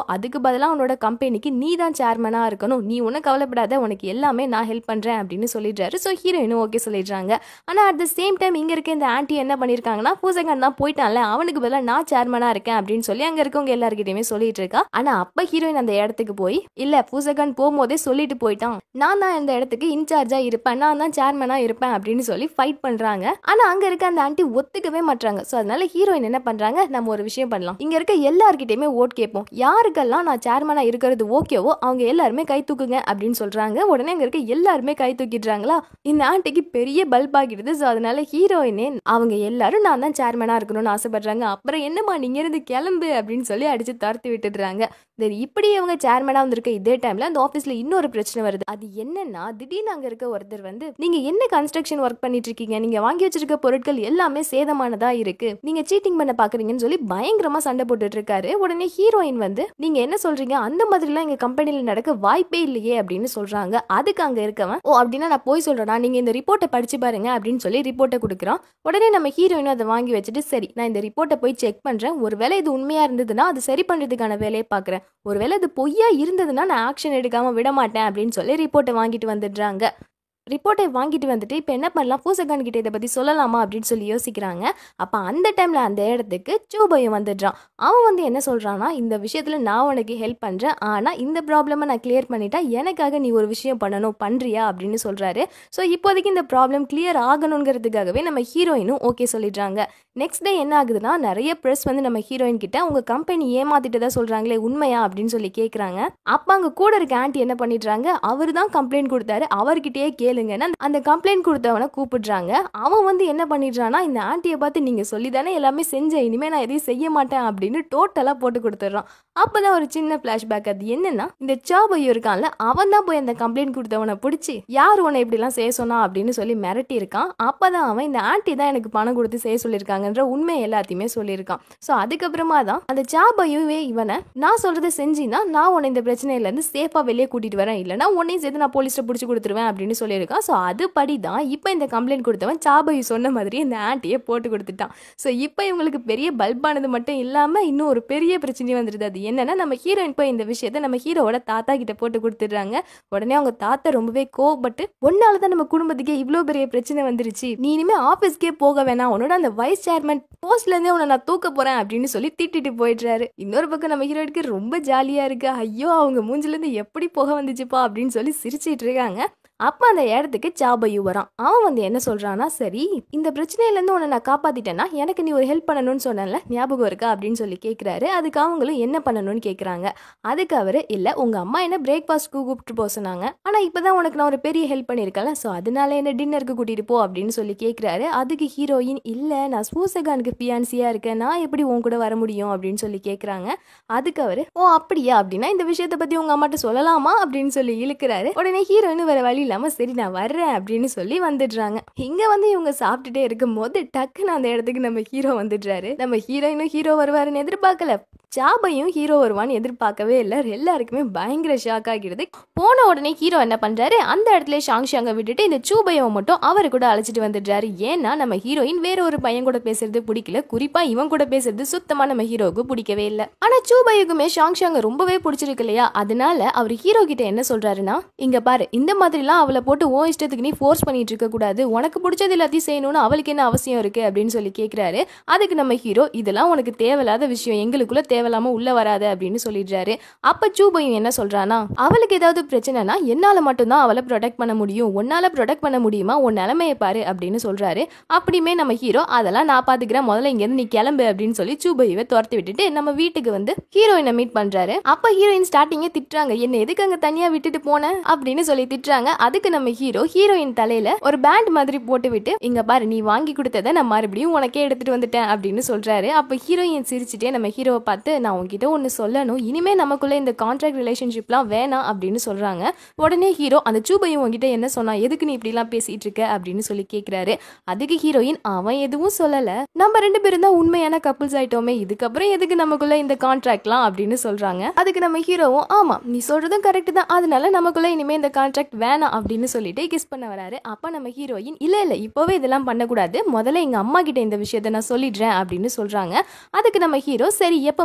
பதிலா உன்னோட கம்பெனிக்கு நீ தான் சேர்மனா இருக்கணும், நீ ஒன்னும் கவலைப்படாத, உனக்கு எல்லாமே நான் ஹெல்ப் பண்றேன் அப்படின்னு சொல்லிடுறாரு. ஸோ ஹீரோயினும் ஓகே சொல்லிடுறாங்க. ஆனா அட் த சேம் டைம் இங்க இருக்க இந்த ஆன்டி என்ன பண்ணிருக்காங்கன்னா, பூசகன் தான் போயிட்டான்ல, அவனுக்கு பதிலா நான் சேர்மனா இருக்கேன் அப்படின்னு சொல்லி அங்க இருக்கவங்க எல்லாருக்கிட்டையுமே சொல்லிட்டு இருக்கா. ஆனா அப்ப ஹீரோயின் அந்த இடத்துக்கு போய், இல்ல பூசகன் போகும்போதே சொல்லிட்டு போயிட்டான், நான் தான் இந்த இடத்துக்கு இன்சார்ஜா இருப்பேன், நான் தான் சேர்மனா இருப்பேன் அப்படின்னு சொல்லி ஃபைட் பண்றாங்க. ஆனா அங்க இருக்க அந்த ஆன்டி ஒத்துக்கவே மாட்டாங்க. ஸோ அதனால ஹீரோயின் என்ன பண்றாங்க, நம்ம ஒரு விஷயம் பண்ணலாம், இங்க இருக்க எல்லார்கிட்டயுமே ஓட் கேட்போம், யாருக்கெல்லாம் நான் சேர்மனா இருக்கிறது ஓகேவோ அவங்க எல்லாருமே கை தூக்குங்க அப்படின்னு சொல்றாங்க. உடனே அங்க இருக்க எல்லாருமே கை தூக்கிடுறாங்களா. இந்த ஆண்டிக்கு பெரிய பல்ப் ஆகிடுது. ஸோ அதனால ஹீரோயினே அவங்க எல்லாரும் நான் தான் சேர்மனா இருக்கணும்னு ஆசைப்படுறாங்க. அப்புறம் என்னமா நீங்க இருந்து கிளம்பு அப்படின்னு சொல்லி அடிச்சு துரத்தி விட்டுடுறாங்க. இப்படி அவங்க சேர்மனா வந்திருக்க இதே டைம்ல அந்த ஆபீஸ்ல இன்னொரு பிரச்சனை வருது. அது என்னன்னா, திடீர்னு அங்க இருக்க ஒருத்தர் வந்து, நீங்க என்ன கன்ஸ்ட்ரக்ஷன் ஒர்க் பண்ணிட்டு இருக்கீங்க, நீங்க வாங்கி வச்சிருக்க பொருட்கள் எல்லாமே சேதமானதா இருக்கு, நீங்க சீட்டிங் பண்ண பாக்குறீங்கன்னு சொல்லி பயங்கரமா சண்டை போட்டுட்டு இருக்காரு. உடனே ஹீரோயின் வந்து, நீங்க என்ன சொல்றீங்க, அந்த மாதிரி எல்லாம் எங்க கம்பெனில நடக்க வாய்ப்பே இல்லையே அப்படின்னு சொல்றாங்க. அதுக்கு அங்க இருக்கவன், ஓ அப்படின்னா நான் போய் சொல்றேனா, நீங்க இந்த ரிப்போர்ட்டை படிச்சு பாருங்க அப்படின்னு சொல்லி ரிப்போர்ட்டை கொடுக்குறான். உடனே நம்ம ஹீரோயினும் அதை வாங்கி வச்சுட்டு, சரி நான் இந்த ரிப்போர்ட்டை போய் செக் பண்றேன், ஒருவேளை இது உண்மையா இருந்ததுன்னா அது சரி பண்றதுக்கான வேலையை பாக்குறேன், ஒருவேளை அது பொய்யா இருந்ததுன்னா நான் ஆக்ஷன் எடுக்காம விட மாட்டேன் அப்படின்னு சொல்லி ரிப்போர்ட்டை வாங்கிட்டு வந்துடுறாங்க. ரிப்போர்ட்டை வாங்கிட்டு வந்துட்டு இப்போ என்ன பண்ணலாம், பூசகான் கிட்ட இதை பற்றி சொல்லலாமா அப்படின்னு சொல்லி யோசிக்கிறாங்க. அப்போ அந்த டைமில் அந்த இடத்துக்கு சூபையும் வந்துடுறான். அவன் வந்து என்ன சொல்கிறான்னா, இந்த விஷயத்தில் நான் உனக்கு ஹெல்ப் பண்ணுறேன், ஆனால் இந்த ப்ராப்ளமை நான் கிளியர் பண்ணிட்டா எனக்காக நீ ஒரு விஷயம் பண்ணணும், பண்ணுறியா அப்படின்னு சொல்கிறாரு. ஸோ இப்போதைக்கு இந்த ப்ராப்ளம் கிளியர் ஆகணுங்கிறதுக்காகவே நம்ம ஹீரோயினும் ஓகே சொல்லிடுறாங்க. நெக்ஸ்ட் டே என்ன ஆகுதுன்னா, நிறைய ப்ரெஸ் வந்து நம்ம ஹீரோயின் கிட்ட உங்கள் கம்பெனி ஏமாத்திட்டதா சொல்கிறாங்களே உண்மையா அப்படின்னு சொல்லி கேட்குறாங்க. அப்போ அங்கே கூட இருக்க ஆண்டி என்ன பண்ணிடுறாங்க, அவர் தான் கம்ப்ளைண்ட் கொடுத்தாரு, அவர்கிட்டயே கேளுங்கன்னா அந்த கம்ப்ளைண்ட் கொடுத்தவனை கூப்பிடுறாங்க. அவன் வந்து என்ன பண்ணிடுறான்னா, இந்த ஆண்டியை பார்த்து நீங்க சொல்லி தானே எல்லாமே செஞ்சேன், இனிமே நான் எதையும் செய்ய மாட்டேன் அப்படின்னு டோட்டலா போட்டு கொடுத்துட்றான். அப்பதான் ஒரு சின்ன பிளாஷ்பேக். அது என்னன்னா, இந்த சாபையும் இருக்கான்ல, அவன் தான் போய் அந்த கம்ப்ளைண்ட் கொடுத்தவனை பிடிச்சி யார் உன்னை இப்படி எல்லாம் செய்ய சொன்னா அப்படின்னு சொல்லி மிரட்டி இருக்கான். அப்பதான் அவன் இந்த ஆண்டி தான் எனக்கு பணம் கொடுத்து செய்ய சொல்லியிருக்காங்கன்ற உண்மை எல்லாத்தையுமே சொல்லியிருக்கான். ஸோ அதுக்கப்புறமா தான் அந்த சாபையுவே இவனை, நான் சொல்றதை செஞ்சினா நான் உன்னை இந்த பிரச்சனையில இருந்து சேஃபா வெளியே கூட்டிட்டு வரேன், இல்லைன்னா உன்னையும் சேர்த்து நான் போலீஸ்ல பிடிச்சி கொடுத்துருவேன் அப்படின்னு சொல்லியிருக்கான். ஸோ அதுபடி தான் இப்போ இந்த கம்ப்ளைண்ட் கொடுத்தவன் சாபையு சொன்ன மாதிரி இந்த ஆண்டியை போட்டு கொடுத்துட்டான். ஸோ இப்போ இவங்களுக்கு பெரிய பல்பானது மட்டும் இல்லாமல் இன்னும் ஒரு பெரிய பிரச்சனை வந்துடுது. அது என்னன்னா, நம்ம ஹீரோயின் போய் இந்த விஷயத்தை நம்ம ஹீரோவோட தாத்தா கிட்ட போட்டு கொடுத்துடுறாங்க. உடனே அவங்க தாத்தா ரொம்பவே கோவப்பட்டு, ஒன்னால தான் நம்ம குடும்பத்துக்கே இவ்வளோ பெரிய பிரச்சனை வந்துருச்சு, நீ இனிமே ஆஃபீஸ்க்கே போக வேணாம், உன்னோட அந்த வைஸ் சேர்மன் போஸ்ட்ல இருந்தே உன்னை நான் தூக்க போறேன் அப்படின்னு சொல்லி திட்டிட்டு போயிடுறாரு. இன்னொரு பக்கம் நம்ம ஹீரோயினுக்கு ரொம்ப ஜாலியா இருக்கு, ஐயோ அவங்க மூஞ்சில இருந்து எப்படி போக வந்துச்சுப்பா அப்படின்னு சொல்லி சிரிச்சிட்டு இருக்காங்க. அப்ப அந்த இடத்துக்கு சாபையு வரான். அவன் வந்து என்ன சொல்றான்னா, சரி இந்த பிரச்சனையில இருந்து உன்னை நான் காப்பாத்திட்டேன்னா எனக்கு நீ ஒரு ஹெல்ப் பண்ணணும்னு சொன்னல, ஞாபகம் இருக்கா அப்படின்னு சொல்லி கேட்கிறாரு. அதுக்கு அவங்களும் என்ன பண்ணணும்னு கேட்கறாங்க. அதுக்கு அவரு, இல்ல உங்க அம்மா என்ன பிரேக்ஃபாஸ்ட்க்கு கூப்பிட்டு போக சொன்னாங்க, ஆனா இப்பதான் உனக்கு நான் ஒரு பெரிய ஹெல்ப் பண்ணிருக்கேன்ல, சோ அதனால என்ன டின்னருக்கு கூட்டிட்டு போ அப்படின்னு சொல்லி கேட்கிறாரு. அதுக்கு ஹீரோயின், இல்ல நான் பூசகானுக்கு பியான்சியா இருக்கேன், நான் எப்படி உன் கூட வர முடியும் அப்படின்னு சொல்லி கேட்கறாங்க. அதுக்கு அவரு, ஓ அப்படியா, அப்படின்னா இந்த விஷயத்தை பத்தி உங்க அம்மாட்ட சொல்லலாமா அப்படின்னு சொல்லி இழுக்கிறாரு. உடனே ஹீரோயின் வேற வழி இல்லாம சரி நான் வர்றேன் அப்படின்னு சொல்லி வந்துடுறாங்க. இங்க வந்து இவங்க சாப்பிட்டுட்டே இருக்கும் போது டக்குன்னு அந்த இடத்துக்கு நம்ம ஹீரோ வந்துடுறாரு. நம்ம ஹீரோயினும் ஹீரோ வருவாருன்னு எதிர்பார்க்கல, சாபையும் ஹீரோ வருவான்னு எதிர்பார்க்கவே இல்லை. எல்லாருக்குமே பயங்கர ஷாக் ஆகிடுது. போன உடனே ஹீரோ என்ன பண்றாரு, அந்த இடத்துல ஷாங் ஷாங்க விட்டுட்டு இந்த சூபையை மட்டும் அவரு கூட அழைச்சிட்டு வந்துடுறாரு. ஏன்னா நம்ம ஹீரோயின் வேற ஒரு பையன் கூட பேசுறது பிடிக்கல, குறிப்பா இவன் கூட பேசுறது சுத்தமா நம்ம ஹீரோவுக்கு பிடிக்கவே இல்லை. ஆனா சூபையுக்குமே ஷாங் ஷாங்க ரொம்பவே பிடிச்சிருக்கு இல்லையா, அதனால அவர் ஹீரோ கிட்ட என்ன சொல்றாருன்னா, இங்க பாரு இந்த மாதிரிலாம் அவளை போட்டு ஓ இஷ்டத்துக்கு நீ ஃபோர்ஸ் பண்ணிட்டு இருக்க கூடாது, உனக்கு பிடிச்சது எல்லாத்தையும் செய்யணும்னு அவளுக்கு என்ன அவசியம் இருக்கு அப்படின்னு சொல்லி கேட்கிறாரு. அதுக்கு நம்ம ஹீரோ, இதெல்லாம் உனக்கு தேவையில்லாத விஷயம், எங்களுக்குள்ள தேவையில்லாம உள்ள வராத அப்படின்னு சொல்லிடுறாரு. அப்ப சூபையும் என்ன சொல்றானா, அவளுக்கு ஏதாவது பிரச்சனைனா என்னால மட்டும்தான் அவளை ப்ரொடெக்ட் பண்ண முடியும், உன்னால ப்ரொடெக்ட் பண்ண முடியுமா, உன் நிலைமையை பாரு அப்படின்னு சொல்றாரு. அப்படியுமே நம்ம ஹீரோ, அதெல்லாம் நான் பாத்துக்கிறேன், முதல்ல இங்க இருந்து நீ கிளம்பு அப்படின்னு சொல்லி சூபையை துரத்தி விட்டுட்டு நம்ம வீட்டுக்கு வந்து ஹீரோயினை மீட் பண்றாரு. அப்ப ஹீரோயின் ஸ்டார்டிங்கே திட்டுறாங்க, என்ன எதுக்கு அங்க தனியா விட்டுட்டு போன அப்படின்னு சொல்லி திட்டுறாங்க. அதுக்கு நம்ம ஹீரோ ஹீரோயின் தலையில ஒரு பேண்ட் மாதிரி போட்டு விட்டு, இங்க பாரு நீ வாங்கி கொடுத்ததை நான் மறுபடியும் உனக்கே எடுத்துட்டு வந்துட்டேன் அப்படின்னு சொல்றாரு. அப்ப ஹீரோயின் சிரிச்சுட்டே நம்ம ஹீரோவை பார்த்து, நான் உங்ககிட்ட ஒன்னு சொல்லணும், இனிமே நமக்குள்ள இந்த கான்ட்ராக்ட் ரிலேஷன்ஷிப்லாம் வேணாம் அப்படின்னு சொல்றாங்க. உடனே ஹீரோ, அந்த சூபையும் உங்ககிட்ட என்ன சொன்னா, எதுக்கு நீ இப்படி எல்லாம் பேசிட்டு இருக்க அப்படின்னு சொல்லி கேட்கிறாரு. அதுக்கு ஹீரோயின், அவன் எதுவும் சொல்லல, நம்ம ரெண்டு பேரும் தான் உண்மையான கப்புள்ஸ் ஆயிட்டோமே, இதுக்கப்புறம் எதுக்கு நமக்குள்ள இந்த கான்ட்ராக்ட்லாம் அப்படின்னு சொல்றாங்க. அதுக்கு நம்ம ஹீரோவும், ஆமா நீ சொல்றதும் கரெக்ட் தான், அதனால நமக்குள்ள இனிமே இந்த கான்ட்ராக்ட் வேணாம் அப்படின்னு சொல்லிட்டு கிஸ் பண்ண வராரு. அப்ப நம்ம ஹீரோயின், இல்ல இல்ல இப்பவே இதெல்லாம் பண்ணக்கூடாது, முதல்ல எங்க அம்மா கிட்ட இந்த விஷயத்த நான் சொல்லிடுறேன் அப்படின்னு சொல்றாங்க. அதுக்கு நம்ம ஹீரோ, சரி எப்ப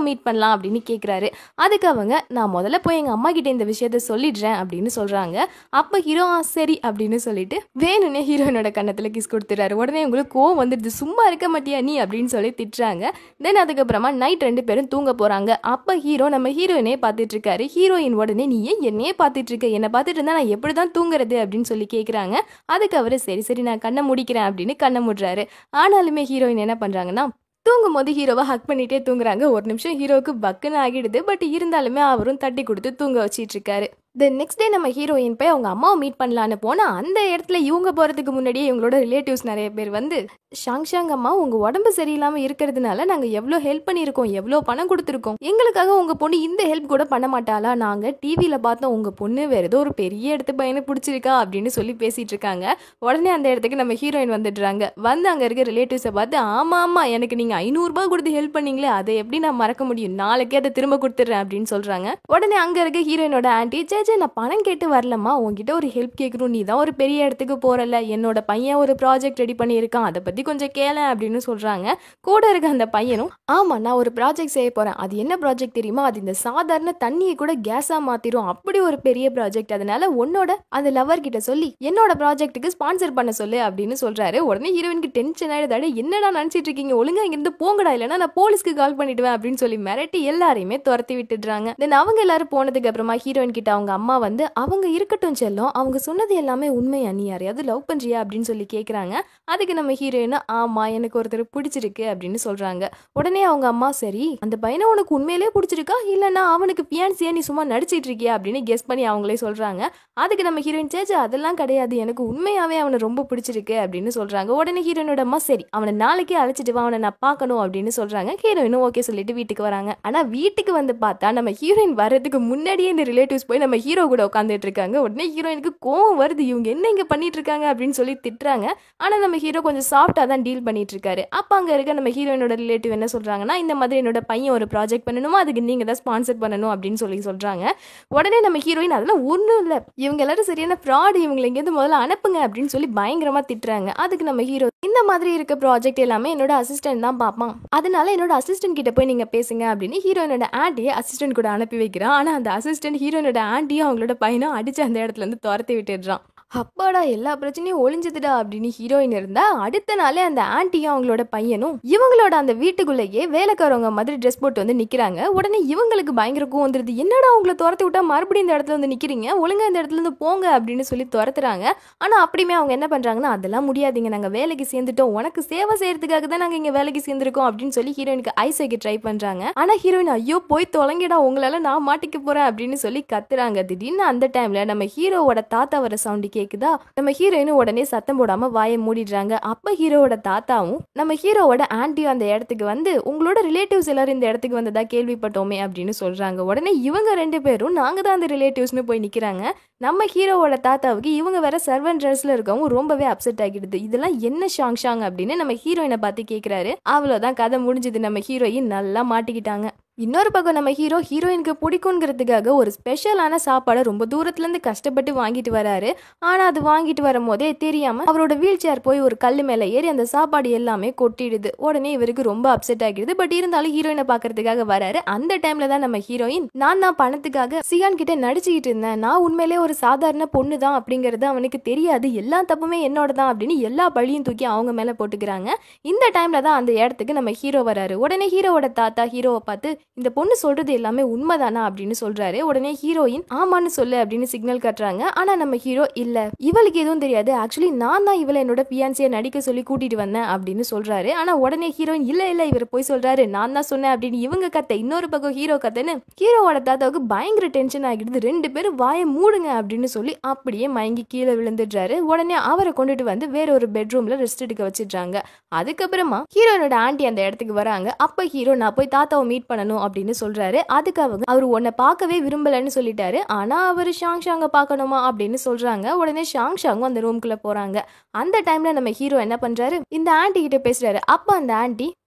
மீட் பண்ணலாம் அப்படின்னு கேட்குறாரு. அதுக்கு அவங்க நான் முதல்ல போய் எங்கள் அம்மா கிட்ட இந்த விஷயத்த சொல்லிடுறேன் அப்படின்னு சொல்கிறாங்க. அப்போ ஹீரோ சரி அப்படின்னு சொல்லிட்டு வேணும்னே ஹீரோயினோட கன்னத்தில் கிஸ் கொடுத்துறாரு. உடனே உங்களுக்கு கோவம் வந்துடுது, சும்மா இருக்க மாட்டியா நீ அப்படின்னு சொல்லி திட்டுறாங்க. தென் அதுக்கப்புறமா நைட் ரெண்டு பேரும் தூங்க போகிறாங்க. அப்போ ஹீரோ நம்ம ஹீரோயினே பார்த்துட்டு இருக்காரு. ஹீரோயின் உடனே நீ ஏன் என்னையே பார்த்துட்டு இருக்க, என்னை பார்த்துட்டு இருந்தா நான் எப்படி தான் தூங்குறது அப்படின்னு சொல்லி கேட்குறாங்க. அதுக்கு அவரு சரி சரி நான் கண்ணை முடிக்கிறேன் அப்படின்னு கண்ணை மூடுறாரு. ஆனாலுமே ஹீரோயின் என்ன பண்ணுறாங்கன்னா தூங்கும் போது ஹீரோவை ஹக் பண்ணிட்டே தூங்குறாங்க. ஒரு நிமிஷம் ஹீரோவுக்கு பக்குன்னு ஆகிடுது. பட் இருந்தாலுமே அவரும் தட்டி கொடுத்து தூங்க வச்சிட்டு இருக்காரு. தென் நெக்ஸ்ட் டே நம்ம ஹீரோயின் போய் அவங்க அம்மாவை மீட் பண்ணலான்னு போனால் அந்த இடத்துல இவங்க போகிறதுக்கு முன்னாடியே இவங்களோட ரிலேட்டிவ்ஸ் நிறைய பேர் வந்து ஷாங் ஷாங் அம்மா உங்கள் உடம்பு சரியில்லாமல் இருக்கிறதுனால நாங்கள் எவ்வளோ ஹெல்ப் பண்ணியிருக்கோம், எவ்வளோ பணம் கொடுத்துருக்கோம், எங்களுக்காக உங்கள் பொண்ணு இந்த ஹெல்ப் கூட பண்ண மாட்டாளா, நாங்கள் டிவியில் பார்த்தோம் உங்கள் பொண்ணு வேறு ஏதோ ஒரு பெரிய இடத்து பையனை பிடிச்சிருக்கா அப்படின்னு சொல்லி பேசிகிட்டு இருக்காங்க. உடனே அந்த இடத்துக்கு நம்ம ஹீரோயின் வந்துடுறாங்க. வந்து அங்கே இருக்க ரிலேட்டிவ்ஸை பார்த்து ஆமாம் ஆமாம் எனக்கு நீங்கள் ஐநூறுரூபா கொடுத்து ஹெல்ப் பண்ணீங்களே அதை எப்படி நான் மறக்க முடியும், நாளைக்கே அதை திரும்ப கொடுத்துட்றேன் அப்படின்னு சொல்கிறாங்க. உடனே அங்கே இருக்க ஹீரோயினோட ஆன்ட்டி சே நான் பணம் கேட்டு வரலம்மா, உங்ககிட்ட ஒரு ஹெல்ப் கேட்கணும், நீ தான் ஒரு பெரிய இடத்துக்கு போறல, என்னோட பையன் ஒரு ப்ராஜெக்ட் ரெடி பண்ணியிருக்கான், அதை பற்றி கொஞ்சம் கேள அப்படின்னு சொல்கிறாங்க. கூட இருக்க அந்த பையனும் ஆமாம் நான் ஒரு ப்ராஜெக்ட் செய்ய போகிறேன், அது என்ன ப்ராஜெக்ட் தெரியுமா, அது இந்த சாதாரண தண்ணியை கூட கேஸாக மாற்றிடும், அப்படி ஒரு பெரிய ப்ராஜெக்ட், அதனால உன்னோட அந்த லவர் கிட்ட சொல்லி என்னோட ப்ராஜெக்ட்டுக்கு ஸ்பான்சர் பண்ண சொல்லு அப்படின்னு சொல்கிறாரு. உடனே ஹீரோயினுக்கு டென்ஷன் ஆகிடுதாடு, என்னடா நினச்சிட்டு இருக்கீங்க, ஒழுங்கா இங்கிருந்து போங்கடா இல்லைன்னா நான் போலீஸ்க்கு கால் பண்ணிடுவேன் அப்படின்னு சொல்லி மிரட்டி எல்லாரையுமே துரத்தி விட்டுடுறாங்க. தென் அவங்க எல்லாரும் போனதுக்கு அப்புறமா ஹீரோயின் கிட்ட அவங்க அம்மா வந்து அவங்க இருக்கட்டும் செல்லும், அவங்க சொன்னது எல்லாமே உண்மையா, நீ யாரையாவது லவ் பண்றியா அப்படின்னு சொல்லி கேட்குறாங்க. அதுக்கு நம்ம ஹீரோயின் ஆமா எனக்கு ஒருத்தர் பிடிச்சிருக்கு அப்படின்னு சொல்றாங்க. உடனே அவங்க அம்மா சரி அந்த பையனை உனக்கு உண்மையிலேயே பிடிச்சிருக்கா இல்லைன்னா அவனுக்கு பியான்சியா நீ சும்மா நடிச்சிட்டு இருக்கியா அப்படின்னு கெஸ் பண்ணி அவங்களே சொல்றாங்க. அதுக்கு நம்ம ஹீரோயின் சேச்சு அதெல்லாம் கிடையாது, எனக்கு உண்மையாவே அவனை ரொம்ப பிடிச்சிருக்கு அப்படின்னு சொல்றாங்க. உடனே ஹீரோயினோட அம்மா சரி அவனை நாளைக்கே அழைச்சிட்டு வா, அவனை நான் பார்க்கணும் அப்படின்னு சொல்றாங்க. ஹீரோயினும் ஓகே சொல்லிட்டு வீட்டுக்கு வராங்க. ஆனா வீட்டுக்கு வந்து பார்த்தா நம்ம ஹீரோயின் வர்றதுக்கு முன்னாடியே இந்த ரிலேட்டிவ்ஸ் போய் நம்ம ஹீரோ கூட உட்காந்துட்டு இருக்காங்க. உடனே ஹீரோயினுக்கு கோவம் வருது, இவங்க என்ன இங்க பண்ணிட்டு இருக்காங்க அப்படின்னு சொல்லி திட்டுறாங்க. ஆனா நம்ம ஹீரோ கொஞ்சம் சாஃப்டா தான் டீல் பண்ணிட்டு இருக்காரு. அப்ப அங்க இருக்க நம்ம ஹீரோயினோட ரிலேட்டிவ் என்ன சொல்றாங்கன்னா இந்த மாதிரி என்னோட பையன் ஒரு ப்ராஜெக்ட் பண்ணணுமா, அதுக்கு நீங்க தான் ஸ்பான்சர் பண்ணணும் அப்படின்னு சொல்லி சொல்றாங்க. உடனே நம்ம ஹீரோயின் அதெல்லாம் ஒன்றும் இல்லை, இவங்க எல்லாரும் சரியான ஃப்ராடு, இவங்களை இங்கேருந்து முதல்ல அனுப்புங்க அப்படின்னு சொல்லி பயங்கரமா திட்டுறாங்க. அதுக்கு நம்ம ஹீரோ இந்த மாதிரி இருக்க ப்ராஜெக்ட் எல்லாமே என்னோட அசிஸ்டன்ட் தான் பார்ப்பான், அதனால என்னோட அசிஸ்டன்ட் கிட்ட போய் நீங்க பேசுங்க அப்படின்னு ஹீரோயினோட ஆண்டியை அசிஸ்டன்ட் கூட அனுப்பி வைக்கிறான். ஆனா அந்த அசிஸ்டன்ட் ஹீரோயினோட ஆண்டியும் அவங்களோட பையனும் அடிச்சு அந்த இடத்துல இருந்து துரத்தி விட்டுடுறான். அப்பாடா எல்லா பிரச்சனையும் ஒளிஞ்சதுடா அப்படின்னு ஹீரோயின் இருந்தா அடுத்த நாளே அந்த ஆன்ட்டியும் அவங்களோட பையனும் இவங்களோட அந்த வீட்டுக்குள்ளேயே வேலைக்காரவங்க மாதிரி ட்ரெஸ் போட்டு வந்து நிக்கிறாங்க. உடனே இவங்களுக்கு பயங்கர கோவம் வந்துருது, என்னடா உங்களை துரத்தி விட்டா மறுபடியும் இந்த இடத்துல வந்து நிக்கிறீங்க, ஒழுங்கா இந்த இடத்துல இருந்து போங்க அப்படின்னு சொல்லி துரத்துறாங்க. ஆனா அப்படியுமே அவங்க என்ன பண்றாங்கன்னா அதெல்லாம் முடியாதீங்க, நாங்க வேலைக்கு சேர்ந்துட்டோம், உனக்கு சேவை செய்யறதுக்காக தான் நாங்க இங்க வேலைக்கு சேர்ந்திருக்கோம் அப்படின்னு சொல்லி ஹீரோயினுக்கு ஐஸ் வைக்க ட்ரை பண்றாங்க. ஆனா ஹீரோயின் ஐயோ போய் தொலைங்கடா உங்களால நான் மாட்டிக்க போறேன் அப்படின்னு சொல்லி கத்துறாங்க. திடீர்னு அந்த டைம்ல நம்ம ஹீரோவோட தாத்தா வர சவுண்ட் கேக்குதா, நம்ம ஹீரோயினும் உடனே சத்தம் போடாம வாயை மூடிடுறாங்க. அப்ப ஹீரோவோட தாத்தாவும் நம்ம ஹீரோவோட ஆன்ட்டியும் அந்த இடத்துக்கு வந்து உங்களோட ரிலேட்டிவ்ஸ் எல்லாரும் இந்த இடத்துக்கு வந்ததா கேள்விப்பட்டோமே அப்படின்னு சொல்றாங்க. உடனே இவங்க ரெண்டு பேரும் நாங்க தான் அந்த ரிலேட்டிவ்ஸ்னு போய் நிக்கிறாங்க. நம்ம ஹீரோவோட தாத்தாவுக்கு இவங்க வேற சர்வன்ட் ட்ரெஸ்ல இருக்கவங்க ரொம்பவே அப்செட் ஆகிடுது. இதெல்லாம் என்ன ஷாங் ஷாங் அப்படின்னு நம்ம ஹீரோயினை பார்த்து கேட்கிறாரு. அவ்வளவுதான் கதை முடிஞ்சது, நம்ம ஹீரோயின் நல்லா மாட்டிக்கிட்டாங்க. இன்னொரு பக்கம் நம்ம ஹீரோ ஹீரோயினுக்கு பிடிக்குங்கிறதுக்காக ஒரு ஸ்பெஷலான சாப்பாடை ரொம்ப தூரத்துல இருந்து கஷ்டப்பட்டு வாங்கிட்டு வராரு. ஆனா அது வாங்கிட்டு வரும் போதே தெரியாம அவரோட வீல் சேர் போய் ஒரு கல்லு மேல ஏறி அந்த சாப்பாடு எல்லாமே கொட்டிடுது. உடனே இவருக்கு ரொம்ப அப்செட் ஆகிடுது. பட் இருந்தாலும் ஹீரோயினை பாக்குறதுக்காக வராரு. அந்த டைம்ல தான் நம்ம ஹீரோயின் நான் தான் பணத்துக்காக சியான் கிட்ட நடிச்சுக்கிட்டு இருந்தேன், நான் உண்மையிலே ஒரு சாதாரண பொண்ணு தான் அப்படிங்கறது அவனுக்கு தெரியாது, எல்லா தப்புமே என்னோட தான் அப்படின்னு எல்லா பழியும் தூக்கி அவங்க மேல போட்டுக்கிறாங்க. இந்த டைம்ல தான் அந்த இடத்துக்கு நம்ம ஹீரோ வராரு. உடனே ஹீரோவோட தாத்தா ஹீரோவை பார்த்து இந்த பொண்ணு சொல்றது எல்லாமே உண்மைதானா அப்படின்னு சொல்றாரு. உடனே ஹீரோயின் ஆமான்னு சொல்லு அப்படின்னு சிக்னல் கட்டுறாங்க. ஆனா நம்ம ஹீரோ இல்ல இவளுக்கு எதுவும் தெரியாது, ஆக்சுவலி நான் தான் இவளை என்னோட பியான்சியை நடிக்க சொல்லி கூட்டிட்டு வந்தேன் அப்படின்னு சொல்றாரு. ஆனா உடனே ஹீரோயின் இல்ல இல்ல இவர் போய் சொல்றாரு, நான் தான் சொன்னேன் அப்படின்னு இவங்க கத்த. இன்னொரு பக்கம் ஹீரோ கத்தன்னு ஹீரோவோட தாத்தாவுக்கு பயங்கர டென்ஷன் ஆகிடுது. ரெண்டு பேரும் வாயை மூடுங்க அப்படின்னு சொல்லி அப்படியே மயங்கி கீழே விழுந்துடுறாரு. உடனே அவரை கொண்டுட்டு வந்து வேற ஒரு பெட்ரூம்ல ரெஸ்ட் எடுக்க வச்சிடுறாங்க. அதுக்கப்புறமா ஹீரோனோட ஆண்டி அந்த இடத்துக்கு வராங்க. அப்ப ஹீரோ நான் போய் தாத்தாவை மீட் பண்ணணும் அப்படின்னு சொல்றாரு. அதுக்கு அவங்க அவரு உன்னை பார்க்கவே விரும்பலன்னு சொல்லிட்டாரு, ஆனா அவரு ஷாங் ஷாங்க பார்க்கணுமா அப்படின்னு சொல்றாங்க. உடனே ஷாங் ஷாங்கும் அந்த ரூம்குள்ள போறாங்க. அந்த டைம்ல நம்ம ஹீரோ என்ன பண்றாரு, இந்த ஆண்டி கிட்ட பேசுறாரு. அப்ப அந்த ஆண்டி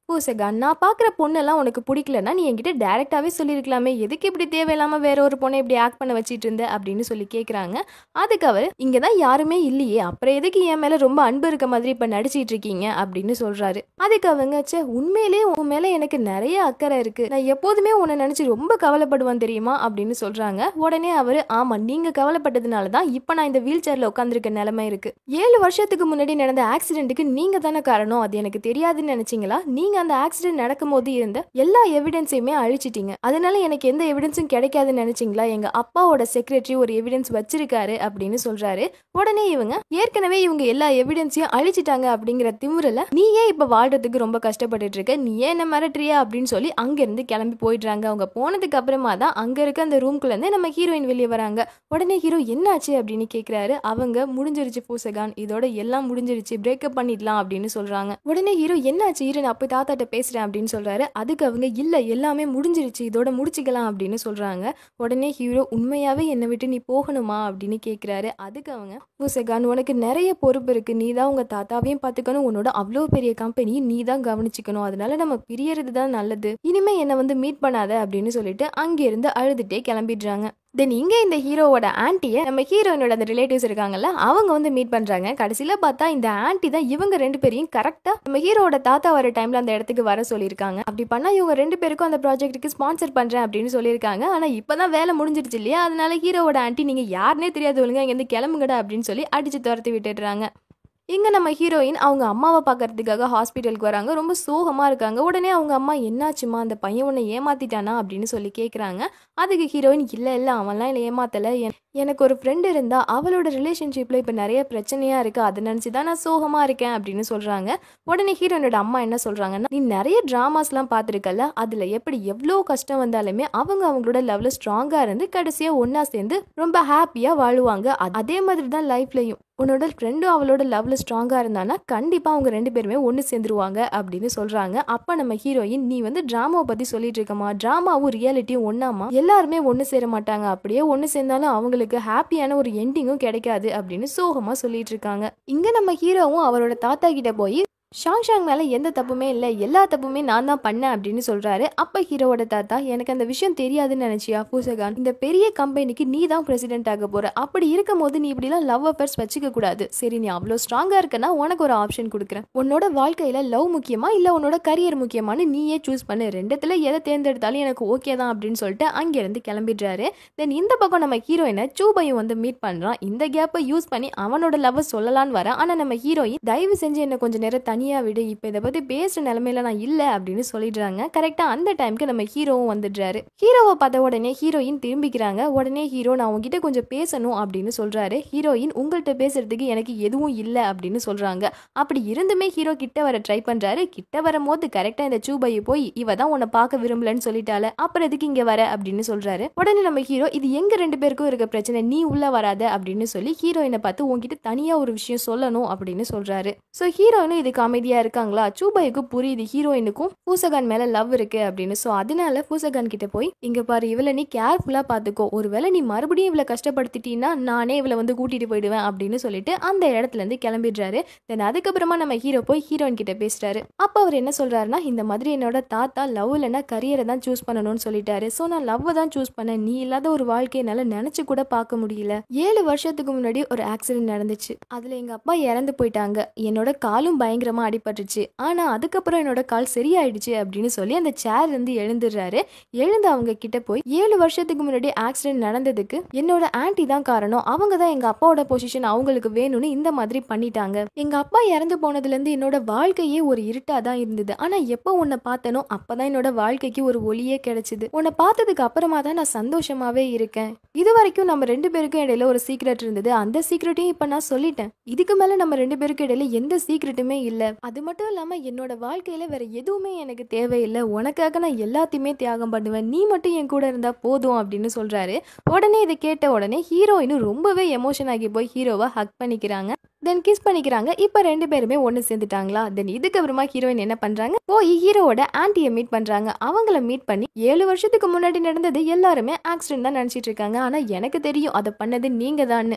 பூசகான், நான் பாக்குற பொண்ணெல்லாம் உனக்கு பிடிக்கலன்னா நீ என்கிட்ட டைரக்டாவே சொல்லிருக்கலாமே, எதுக்கு இப்படி தேவையில்லாம வேற ஒரு பொண்ணை இப்படி ஆக்ட் பண்ண வச்சிட்டு இருந்த அப்படின்னு சொல்லி கேக்குறாங்க. அதுக்கு அவர், இங்கதான் யாருமே இல்லையே, அப்புறம் எதுக்கு என் மேல ரொம்ப அன்பு இருக்க மாதிரி இப்ப நடிச்சிட்டு இருக்கீங்க அப்படின்னு சொல்றாரு. அதுக்கு அவங்க, சே உண்மையிலேயே உன் மேல எனக்கு நிறைய அக்கறை இருக்கு, நான் எப்போதுமே உன்னை நினைச்சு ரொம்ப கவலைப்படுவேன் தெரியுமா அப்படின்னு சொல்றாங்க. உடனே அவரு, ஆமா நீங்க கவலைப்பட்டதுனாலதான் இப்ப நான் இந்த வீல் சேர்ல உட்காந்துருக்க நிலைமை இருக்கு. ஏழு வருஷத்துக்கு முன்னாடி நடந்த ஆக்சிடென்ட்டுக்கு நீங்க தானே காரணம், அது எனக்கு தெரியாதுன்னு நினைச்சீங்களா? நீங்க அந்த ஆக்சிடென்ட் நடக்கும் போது இருந்த எல்லா எவிடன்ஸையுமே அழிச்சிட்டீங்க, அதனால எனக்கு எந்த எவிடன்ஸும் கிடைக்காதுன்னு நினைச்சீங்களா? எங்க அப்பாவோட செக்ரட்டரி ஒரு எவிடன்ஸ் வச்சிருக்காரு அப்படின்னு சொல்றாரு. உடனே இவங்க, ஏற்கனவே இவங்க எல்லா எவிடன்ஸையும் அழிச்சிட்டாங்க அப்படிங்கிற திமிரல நீ ஏன் இப்ப வாழ்றதுக்கு ரொம்ப கஷ்டப்பட்டுட்டு இருக்க, நீ ஏன் என்ன மிரட்டுறியா அப்படின்னு சொல்லி அங்க இருந்து கிளம்பி போயிடுறாங்க. அவங்க போனதுக்கு அப்புறமா தான் அங்க இருக்க அந்த ரூம்குள்ள இருந்து நம்ம ஹீரோயின் வெளியே வராங்க. உடனே ஹீரோ என்னாச்சு அப்படின்னு கேக்குறாரு. அவங்க, முடிஞ்சிருச்சு பூசகான், இதோட எல்லாம் முடிஞ்சிருச்சு, பிரேக்கப் பண்ணிடலாம் அப்படின்னு சொல்றாங்க. உடனே ஹீரோ, என்னாச்சு இரு நான் போய் தாத்தாட்ட பேசுறேன் அப்படின்னு சொல்றாரு. அதுக்கு அவங்க, இல்ல எல்லாமே முடிஞ்சிருச்சு, இதோட முடிச்சுக்கலாம் அப்படின்னு சொல்றாங்க. உடனே ஹீரோ, உண்மையாவே என்னை விட்டு நீ போகணுமா அப்படின்னு கேக்குறாரு. அதுக்கு அவங்க, பூசகான் உனக்கு நிறைய பொறுப்பு இருக்கு, நீ தான் உங்க தாத்தாவையும் பாத்துக்கணும், உன்னோட அவ்வளோ பெரிய கம்பெனி நீ தான் கவனிச்சுக்கணும், அதனால நம்ம பிரியறது தான் நல்லது, இனிமே என்னை வந்து மீட் பண்ணாத அப்படின்னு சொல்லிட்டு அங்கிருந்து அழுதுட்டே கிளம்பிடுறாங்க. தென் இங்கே இந்த ஹீரோவோட ஆன்ட்டியை நம்ம ஹீரோயினோட அந்த ரிலேட்டிவ்ஸ் இருக்காங்கல்ல அவங்க வந்து மீட் பண்ணுறாங்க. கடைசியில் பார்த்தா இந்த ஆன்ட்டி தான் இவங்க ரெண்டு பேரையும் கரெக்டாக நம்ம ஹீரோவோட தாத்தா வர டைமில் அந்த இடத்துக்கு வர சொல்லியிருக்காங்க. அப்படி பண்ணால் இவங்க ரெண்டு பேருக்கும் அந்த ப்ராஜெக்ட்டுக்கு ஸ்பான்சர் பண்ணுறேன் அப்படின்னு சொல்லியிருக்காங்க. ஆனால் இப்போ தான் வேலை முடிஞ்சிருச்சு இல்லையா, அதனால ஹீரோவோட ஆன்ட்டி நீங்கள் யாருன்னே தெரியாது ஒழுங்கா இங்கேருந்து கிளம்புங்கடா அப்படின்னு சொல்லி அடித்து துரத்தி விட்டுடுறாங்க. இங்கே நம்ம ஹீரோயின் அவங்க அம்மாவை பார்க்கறதுக்காக ஹாஸ்பிட்டலுக்கு வராங்க. ரொம்ப சோகமாக இருக்காங்க. உடனே அவங்க அம்மா, என்னாச்சுமா, அந்த பையன் உன்னை ஏமாத்திட்டானா அப்படின்னு சொல்லி கேட்குறாங்க. அதுக்கு ஹீரோயின், இல்லை இல்லை அவன்லாம் என்னை ஏமாத்தலை, எனக்கு ஒரு ஃப்ரெண்டு இருந்தா அவளோட ரிலேஷன்ஷிப்பில் இப்போ நிறைய பிரச்சனையாக இருக்குது, அதை நினச்சி தான் நான் சோகமாக இருக்கேன் அப்படின்னு சொல்கிறாங்க. உடனே ஹீரோயினோட அம்மா என்ன சொல்கிறாங்கன்னா, நீ நிறைய ட்ராமாஸ்லாம் பார்த்துருக்கல, அதில் எப்படி எவ்வளோ கஷ்டம் வந்தாலுமே அவங்க அவங்களோட லெவலில் ஸ்ட்ராங்காக இருந்து கடைசியாக ஒன்றா சேர்ந்து ரொம்ப ஹாப்பியாக வாழுவாங்க. அதே மாதிரி தான் லைஃப்லையும் உன்னோட ஃப்ரெண்டும் அவளோட லவ்ல ஸ்ட்ராங்காக இருந்தானா கண்டிப்பாக அவங்க ரெண்டு பேருமே ஒன்று சேர்ந்துருவாங்க அப்படின்னு சொல்கிறாங்க. அப்போ நம்ம ஹீரோயின், நீ வந்து ட்ராமாவை பற்றி சொல்லிட்டு இருக்கமா, ட்ராமாவும் ரியாலிட்டியும் ஒன்றாமா, எல்லாருமே ஒன்று சேர மாட்டாங்க, அப்படியே ஒன்று சேர்ந்தாலும் அவங்களுக்கு ஹாப்பியான ஒரு எண்டிங்கும் கிடைக்காது அப்படின்னு சோகமாக சொல்லிட்டு இருக்காங்க. இங்கே நம்ம ஹீரோவும் அவரோட தாத்தா கிட்ட போய், ஷாங் ஷாங் மேலே எந்த தப்புமே இல்லை, எல்லா தப்புமே நான் தான் பண்ணேன் அப்படின்னு சொல்கிறாரு. அப்போ ஹீரோவோட தாத்தா, எனக்கு அந்த விஷயம் தெரியாதுன்னு நினச்சியா பூசகான், இந்த பெரிய கம்பெனிக்கு நீ தான் பிரசிடென்ட் ஆக போகிற, அப்படி இருக்கும் போது நீ இப்படிலாம் லவ் அஃபேர்ஸ் வச்சுக்க கூடாது, சரி நீ அவ்வளோ ஸ்ட்ராங்காக இருக்கனா உனக்கு ஒரு ஆப்ஷன் கொடுக்குறேன், உன்னோட வாழ்க்கையில் லவ் முக்கியமா இல்லை உன்னோட கரியர் முக்கியமானு நீயே சூஸ் பண்ணு, ரெண்டுத்தில் எதை தேர்ந்தெடுத்தாலும் எனக்கு ஓகே தான் அப்படின்னு சொல்லிட்டு அங்கேருந்து கிளம்பிடுறாரு. தென் இந்த பக்கம் நம்ம ஹீரோயினை சூபையும் வந்து மீட் பண்ணுறான். இந்த கேப்பை யூஸ் பண்ணி அவனோட லவ் சொல்லலான்னு வர, ஆனால் நம்ம ஹீரோயின், தயவு செஞ்சு என்ன கொஞ்சம் நேரம் தனி விடு, இப்ப இதை பத்தி பேசுற நிலைமையில நான் இல்ல அப்படின்னு சொல்லிடுறாங்க. கரெக்டா அந்த டைம்க்கு நம்ம ஹீரோவும் வந்துடுறாரு. ஹீரோவை பார்த்த உடனே ஹீரோயின் திரும்பிக்கிறாங்க. உடனே ஹீரோ, நான் உங்ககிட்ட கொஞ்சம் பேசணும் அப்படின்னு சொல்றாரு. ஹீரோயின், உங்கள்கிட்ட பேசுறதுக்கு எனக்கு எதுவும் இல்லை அப்படின்னு சொல்றாங்க. அப்படி இருந்துமே ஹீரோ கிட்ட வர ட்ரை பண்றாரு. கிட்ட வரும் போது கரெக்டா இந்த சூபையை போய், இவ தான் உன்னை பார்க்க விரும்பலன்னு சொல்லிட்டால, அப்புறம் எதுக்கு இங்க வர அப்படின்னு சொல்றாரு. உடனே நம்ம ஹீரோ, இது எங்க ரெண்டு பேருக்கும் இருக்க பிரச்சனை, நீ உள்ள வராத அப்படின்னு சொல்லி ஹீரோயினை பார்த்து உங்ககிட்ட தனியா ஒரு விஷயம் சொல்லணும் அப்படின்னு சொல்றாரு. சோ ஹீரோயினும் இதுக்கு அமைதியா இருக்காங்களா. சூபாய்க்கு புரியுது ஹீரோயினுக்கும் பூசகான் மேல லவ் இருக்கு அப்படின்னு. சோ அதனால பூசகான் கிட்ட போய், இங்க பாரு இவளை நீ கேர்ஃபுல்லா பாத்துக்கோ, ஒருவேளை நீ மறுபடியும் இவளை கஷ்டப்படுத்திட்டீன்னா நானே இவளை வந்து கூட்டிட்டு போயிடுவேன் அப்படின்னு சொல்லிட்டு அந்த இடத்துல இருந்து கிளம்பிடுறாரு. தென் அதுக்கப்புறமா நம்ம ஹீரோ போய் ஹீரோயின் கிட்ட பேசுறாரு. அப்ப அவர் என்ன சொல்றாருன்னா, இந்த மாதிரி என்னோட தாத்தா லவ் இல்லைன்னா கரியரை தான் சூஸ் பண்ணணும்னு சொல்லிட்டாரு. சோ நான் லவ் தான் சூஸ் பண்ணேன், நீ இல்லாத ஒரு வாழ்க்கையை என்னால நினைச்சு கூட பார்க்க முடியல. ஏழு வருஷத்துக்கு முன்னாடி ஒரு ஆக்சிடென்ட் நடந்துச்சு, அதுல எங்க அப்பா இறந்து போயிட்டாங்க, என்னோட காலும் பயங்கரமா அடிபட்டுச்சு, ஆனா அதுக்கப்புறம் என்னோட கால் சரியாயிடுச்சு அப்படின்னு சொல்லி அந்த சேர் இருந்து எழுந்துடுறாரு. எழுந்து அவங்க கிட்ட போய், ஏழு வருஷத்துக்கு முன்னாடி ஆக்சிடென்ட் நடந்ததுக்கு என்னோட ஆன்ட்டி தான் காரணம், அவங்க தான் எங்க அப்பாவோட பொசிஷன் அவங்களுக்கு வேணும்னு இந்த மாதிரி பண்ணிட்டாங்க, எங்க அப்பா இறந்து போனதுல இருந்து என்னோட வாழ்க்கையே ஒரு இருட்டா தான் இருந்தது, ஆனா எப்போ உன்னை பார்த்தனோ அப்பதான் என்னோட வாழ்க்கைக்கு ஒரு ஒளியே கிடைச்சது, உன்னை பார்த்ததுக்கு அப்புறமா தான் நான் சந்தோஷமாவே இருக்கேன், இது வரைக்கும் நம்ம ரெண்டு பேருக்கும் இடையில ஒரு சீக்ரெட் இருந்தது, அந்த சீக்ரெட்டையும் இப்ப நான் சொல்லிட்டேன், இதுக்கு மேல நம்ம ரெண்டு பேருக்கு இடையில எந்த சீக்ரெட்டுமே இல்ல, அது மட்டும் இல்லாம என்னோட வாழ்க்கையில வேற எதுவுமே எனக்கு தேவையில்லை, உனக்காக நான் எல்லாத்தையுமே தியாகம் பண்ணுவேன், நீ மட்டும் என் கூட இருந்தா போதும் அப்படின்னு சொல்றாரு. உடனே இதை கேட்ட உடனே ஹீரோயினும் ரொம்பவே எமோஷன் ஆகி போய் ஹீரோவை ஹக் பண்ணிக்கிறாங்க. தென் கிஸ் பண்ணிக்கிறாங்க. இப்ப ரெண்டு பேருமே ஒன்னு சேர்ந்துட்டாங்களா. தென் இதுக்கப்புறமா ஹீரோயின் என்ன பண்றாங்க, போய் ஹீரோவோட ஆன்ட்டியை மீட் பண்றாங்க. அவங்கள மீட் பண்ணி, ஏழு வருஷத்துக்கு முன்னாடி நடந்தது எல்லாருமே ஆக்சிடென்ட் தான் நினைச்சிட்டு இருக்காங்க, ஆனா எனக்கு தெரியும் அதை பண்ணது நீங்க தான்.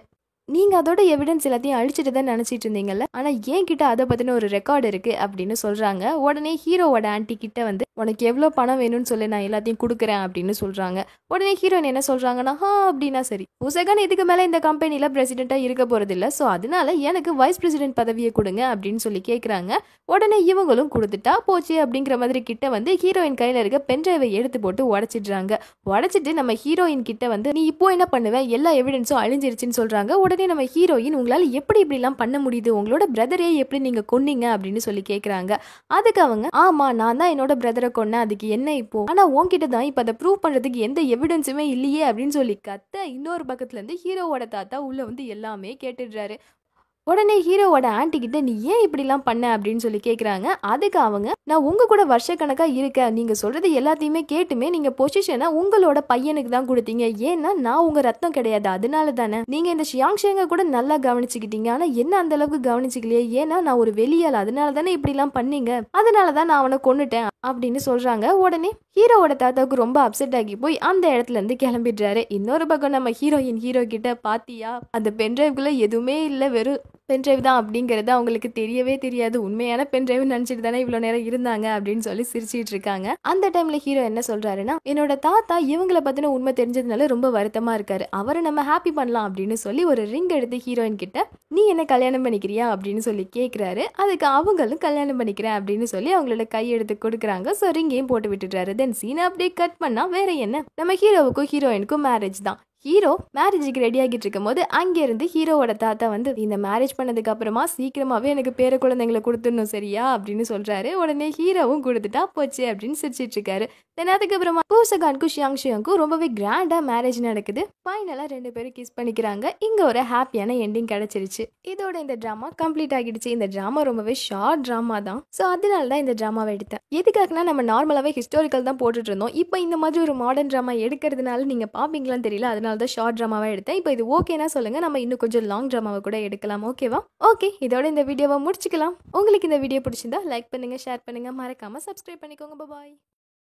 நீங்க அதோட எவிடன்ஸ் எல்லாத்தையும் அழிச்சிட்டு தான் நினைச்சிட்டு இருந்தீங்கல்ல, ஆனா என்கிட்ட அதை பத்தின ஒரு ரெக்கார்டு இருக்கு அப்படின்னு சொல்றாங்க. உடனே ஹீரோவோட ஆன்ட்டி கிட்ட வந்து உனக்கு எவ்வளவு பணம் வேணும்னு சொல்லி நான் எல்லாத்தையும் கொடுக்குறேன் அப்படின்னு சொல்றாங்க. உடனே ஹீரோயின் என்ன சொல்றாங்கன்னா, ஹா அப்படின்னா சரி, பூசகன் இதுக்கு மேல இந்த கம்பெனில பிரசிடென்ட்டா இருக்க போறது இல்ல, சோ அதனால எனக்கு வைஸ் பிரசிடென்ட் பதவியை கொடுங்க அப்படின்னு சொல்லி கேக்குறாங்க. உடனே இவங்களும் கொடுத்துட்டா போச்சு அப்படிங்கிற மாதிரி கிட்ட வந்து ஹீரோயின் கையில இருக்க பென்ட்ரைவை எடுத்து போட்டு உடைச்சிடுறாங்க. உடைச்சிட்டு நம்ம ஹீரோயின் கிட்ட வந்து நீ இப்போ என்ன பண்ணுவ, எல்லா எவிடன்ஸும் அழிஞ்சிருச்சுன்னு சொல்றாங்க. உடனே நம்ம ஹீரோயின் உங்களால எப்படி இப்படி எல்லாம் பண்ண முடியுது, உங்களோட பிரதரே எப்படி நீங்க கொன்னீங்க அப்படின்னு சொல்லி கேக்குறாங்க. அதுக்கு அவங்க ஆமா நான் தான் என்னோட பிரதரை கொன்னேன், அதுக்கு என்ன இப்போ, ஆனா உன்கிட்ட தான் இப்ப அதை ப்ரூவ் பண்றதுக்கு எந்த எவிடன்ஸுமே இல்லையே அப்படின்னு சொல்லி கத்த இன்னொரு பக்கத்துல இருந்து ஹீரோவோட தாத்தா உள்ள வந்து எல்லாமே கேட்டுடுறாரு. உடனே ஹீரோவோட ஆன்ட்டி கிட்ட நீ ஏன் இப்படிலாம் பண்ண அப்படின்னு சொல்லி கேட்குறாங்க. அதுக்கு அவங்க நான் உங்க கூட வருஷக்கணக்காக இருக்கேன், நீங்க சொல்றது எல்லாத்தையுமே கேட்டுமே நீங்க பொசிஷனை உங்களோட பையனுக்கு தான் கொடுத்தீங்க, ஏன்னா நான் உங்க ரத்தம் கிடையாது அதனால தானே. நீங்க இந்த ஷியாங்ஷேங்க கூட நல்லா கவனிச்சுக்கிட்டீங்க, ஆனா என்ன அந்த அளவுக்கு கவனிச்சுக்கலையே, ஏன்னா நான் ஒரு வெளியால் அதனால தானே இப்படிலாம் பண்ணீங்க, அதனால தான் நான் அவனை கொன்னுட்டேன் அப்படின்னு சொல்றாங்க. உடனே ஹீரோவோட தாத்தாவுக்கு ரொம்ப அப்செட் ஆகி போய் அந்த இடத்துல இருந்து கிளம்பிடுறாரு. இன்னொரு பக்கம் நம்ம ஹீரோயின் ஹீரோ கிட்ட பாத்தியா அந்த பென்ட்ரைவ்குள்ள எதுவுமே இல்லை, வெறும் பென்ட்ரைவ் தான் அப்படிங்கிறது அவங்களுக்கு தெரியவே தெரியாது, உண்மையான பென்ட்ரைவ் நினைச்சிட்டு தானே இவ்வளவு நேரம் இருந்தாங்க அப்படின்னு சொல்லி சிரிச்சிட்டு இருக்காங்க. அந்த டைம்ல ஹீரோ என்ன சொல்றாருன்னா, என்னோட தாத்தா இவங்களை பத்தின உண்மை தெரிஞ்சதுனால ரொம்ப வருத்தமா இருக்காரு, அவரை நம்ம ஹாப்பி பண்ணலாம் அப்படின்னு சொல்லி ஒரு ரிங் எடுத்து ஹீரோயின் கிட்ட நீ என்ன கல்யாணம் பண்ணிக்கிறியா அப்படின்னு சொல்லி கேட்கிறாரு. அதுக்கு அவங்களும் கல்யாணம் பண்ணிக்கிறேன் அப்படின்னு சொல்லி அவங்களோட கை எடுத்து கொடுக்குறாங்க. ஸோ ரிங்கையும் போட்டு விட்டுடுறாரு. தென் சீனை அப்படியே கட் பண்ணா வேற என்ன, நம்ம ஹீரோவுக்கும் ஹீரோயினுக்கும் மேரேஜ் தான். ஹீரோ மேரேஜுக்கு ரெடி ஆகிட்டு இருக்கும் போது அங்கேருந்து ஹீரோவோட தாத்தா வந்து இந்த மேரேஜ் பண்ணதுக்கு அப்புறமா சீக்கிரமாவே எனக்கு பேர குழந்தைங்களை கொடுத்துடணும் சரியா அப்படின்னு சொல்றாரு. உடனே ஹீரோவும் கொடுத்துட்டா போச்சு அப்படின்னு சிரிச்சிட்டு இருக்காரு. தென் அதுக்கப்புறமா பூசகானுக்கும் ஷியாங்ஷியாங்கும் ரொம்பவே கிராண்டா மேரேஜ் நடக்குது. ஃபைனலா ரெண்டு பேரும் கிஸ் பண்ணிக்கிறாங்க. இங்க ஒரு ஹாப்பியான எண்டிங் கிடைச்சிருச்சு. இதோட இந்த டிராமா கம்ப்ளீட் ஆகிடுச்சு. இந்த டிராமா ரொம்பவே ஷார்ட் டிராமா தான், ஸோ அதனால தான் இந்த டிராமாவை எடுத்தேன். எதுக்காகனா நம்ம நார்மலாவே ஹிஸ்டாரிக்கல் தான் போட்டுட்டு இருந்தோம், இப்போ இந்த மாதிரி ஒரு மாடர்ன் டிராமா எடுக்கிறதுனால நீங்க பாப்பீங்களான்னு தெரியல, அதனால தான் ஷார்ட் டிராமாவை எடுத்தேன். இப்போ இது ஓகேனா சொல்லுங்க, நம்ம இன்னும் கொஞ்சம் லாங் டிராமாவை கூட எடுக்கலாம், ஓகேவா? ஓகே, இதோட இந்த வீடியோவை முடிச்சுக்கலாம். உங்களுக்கு இந்த வீடியோ பிடிச்சிருந்தா லைக் பண்ணுங்க, ஷேர் பண்ணுங்க, மறக்காம சப்ஸ்கிரைப் பண்ணிக்கோங்க. பாய்.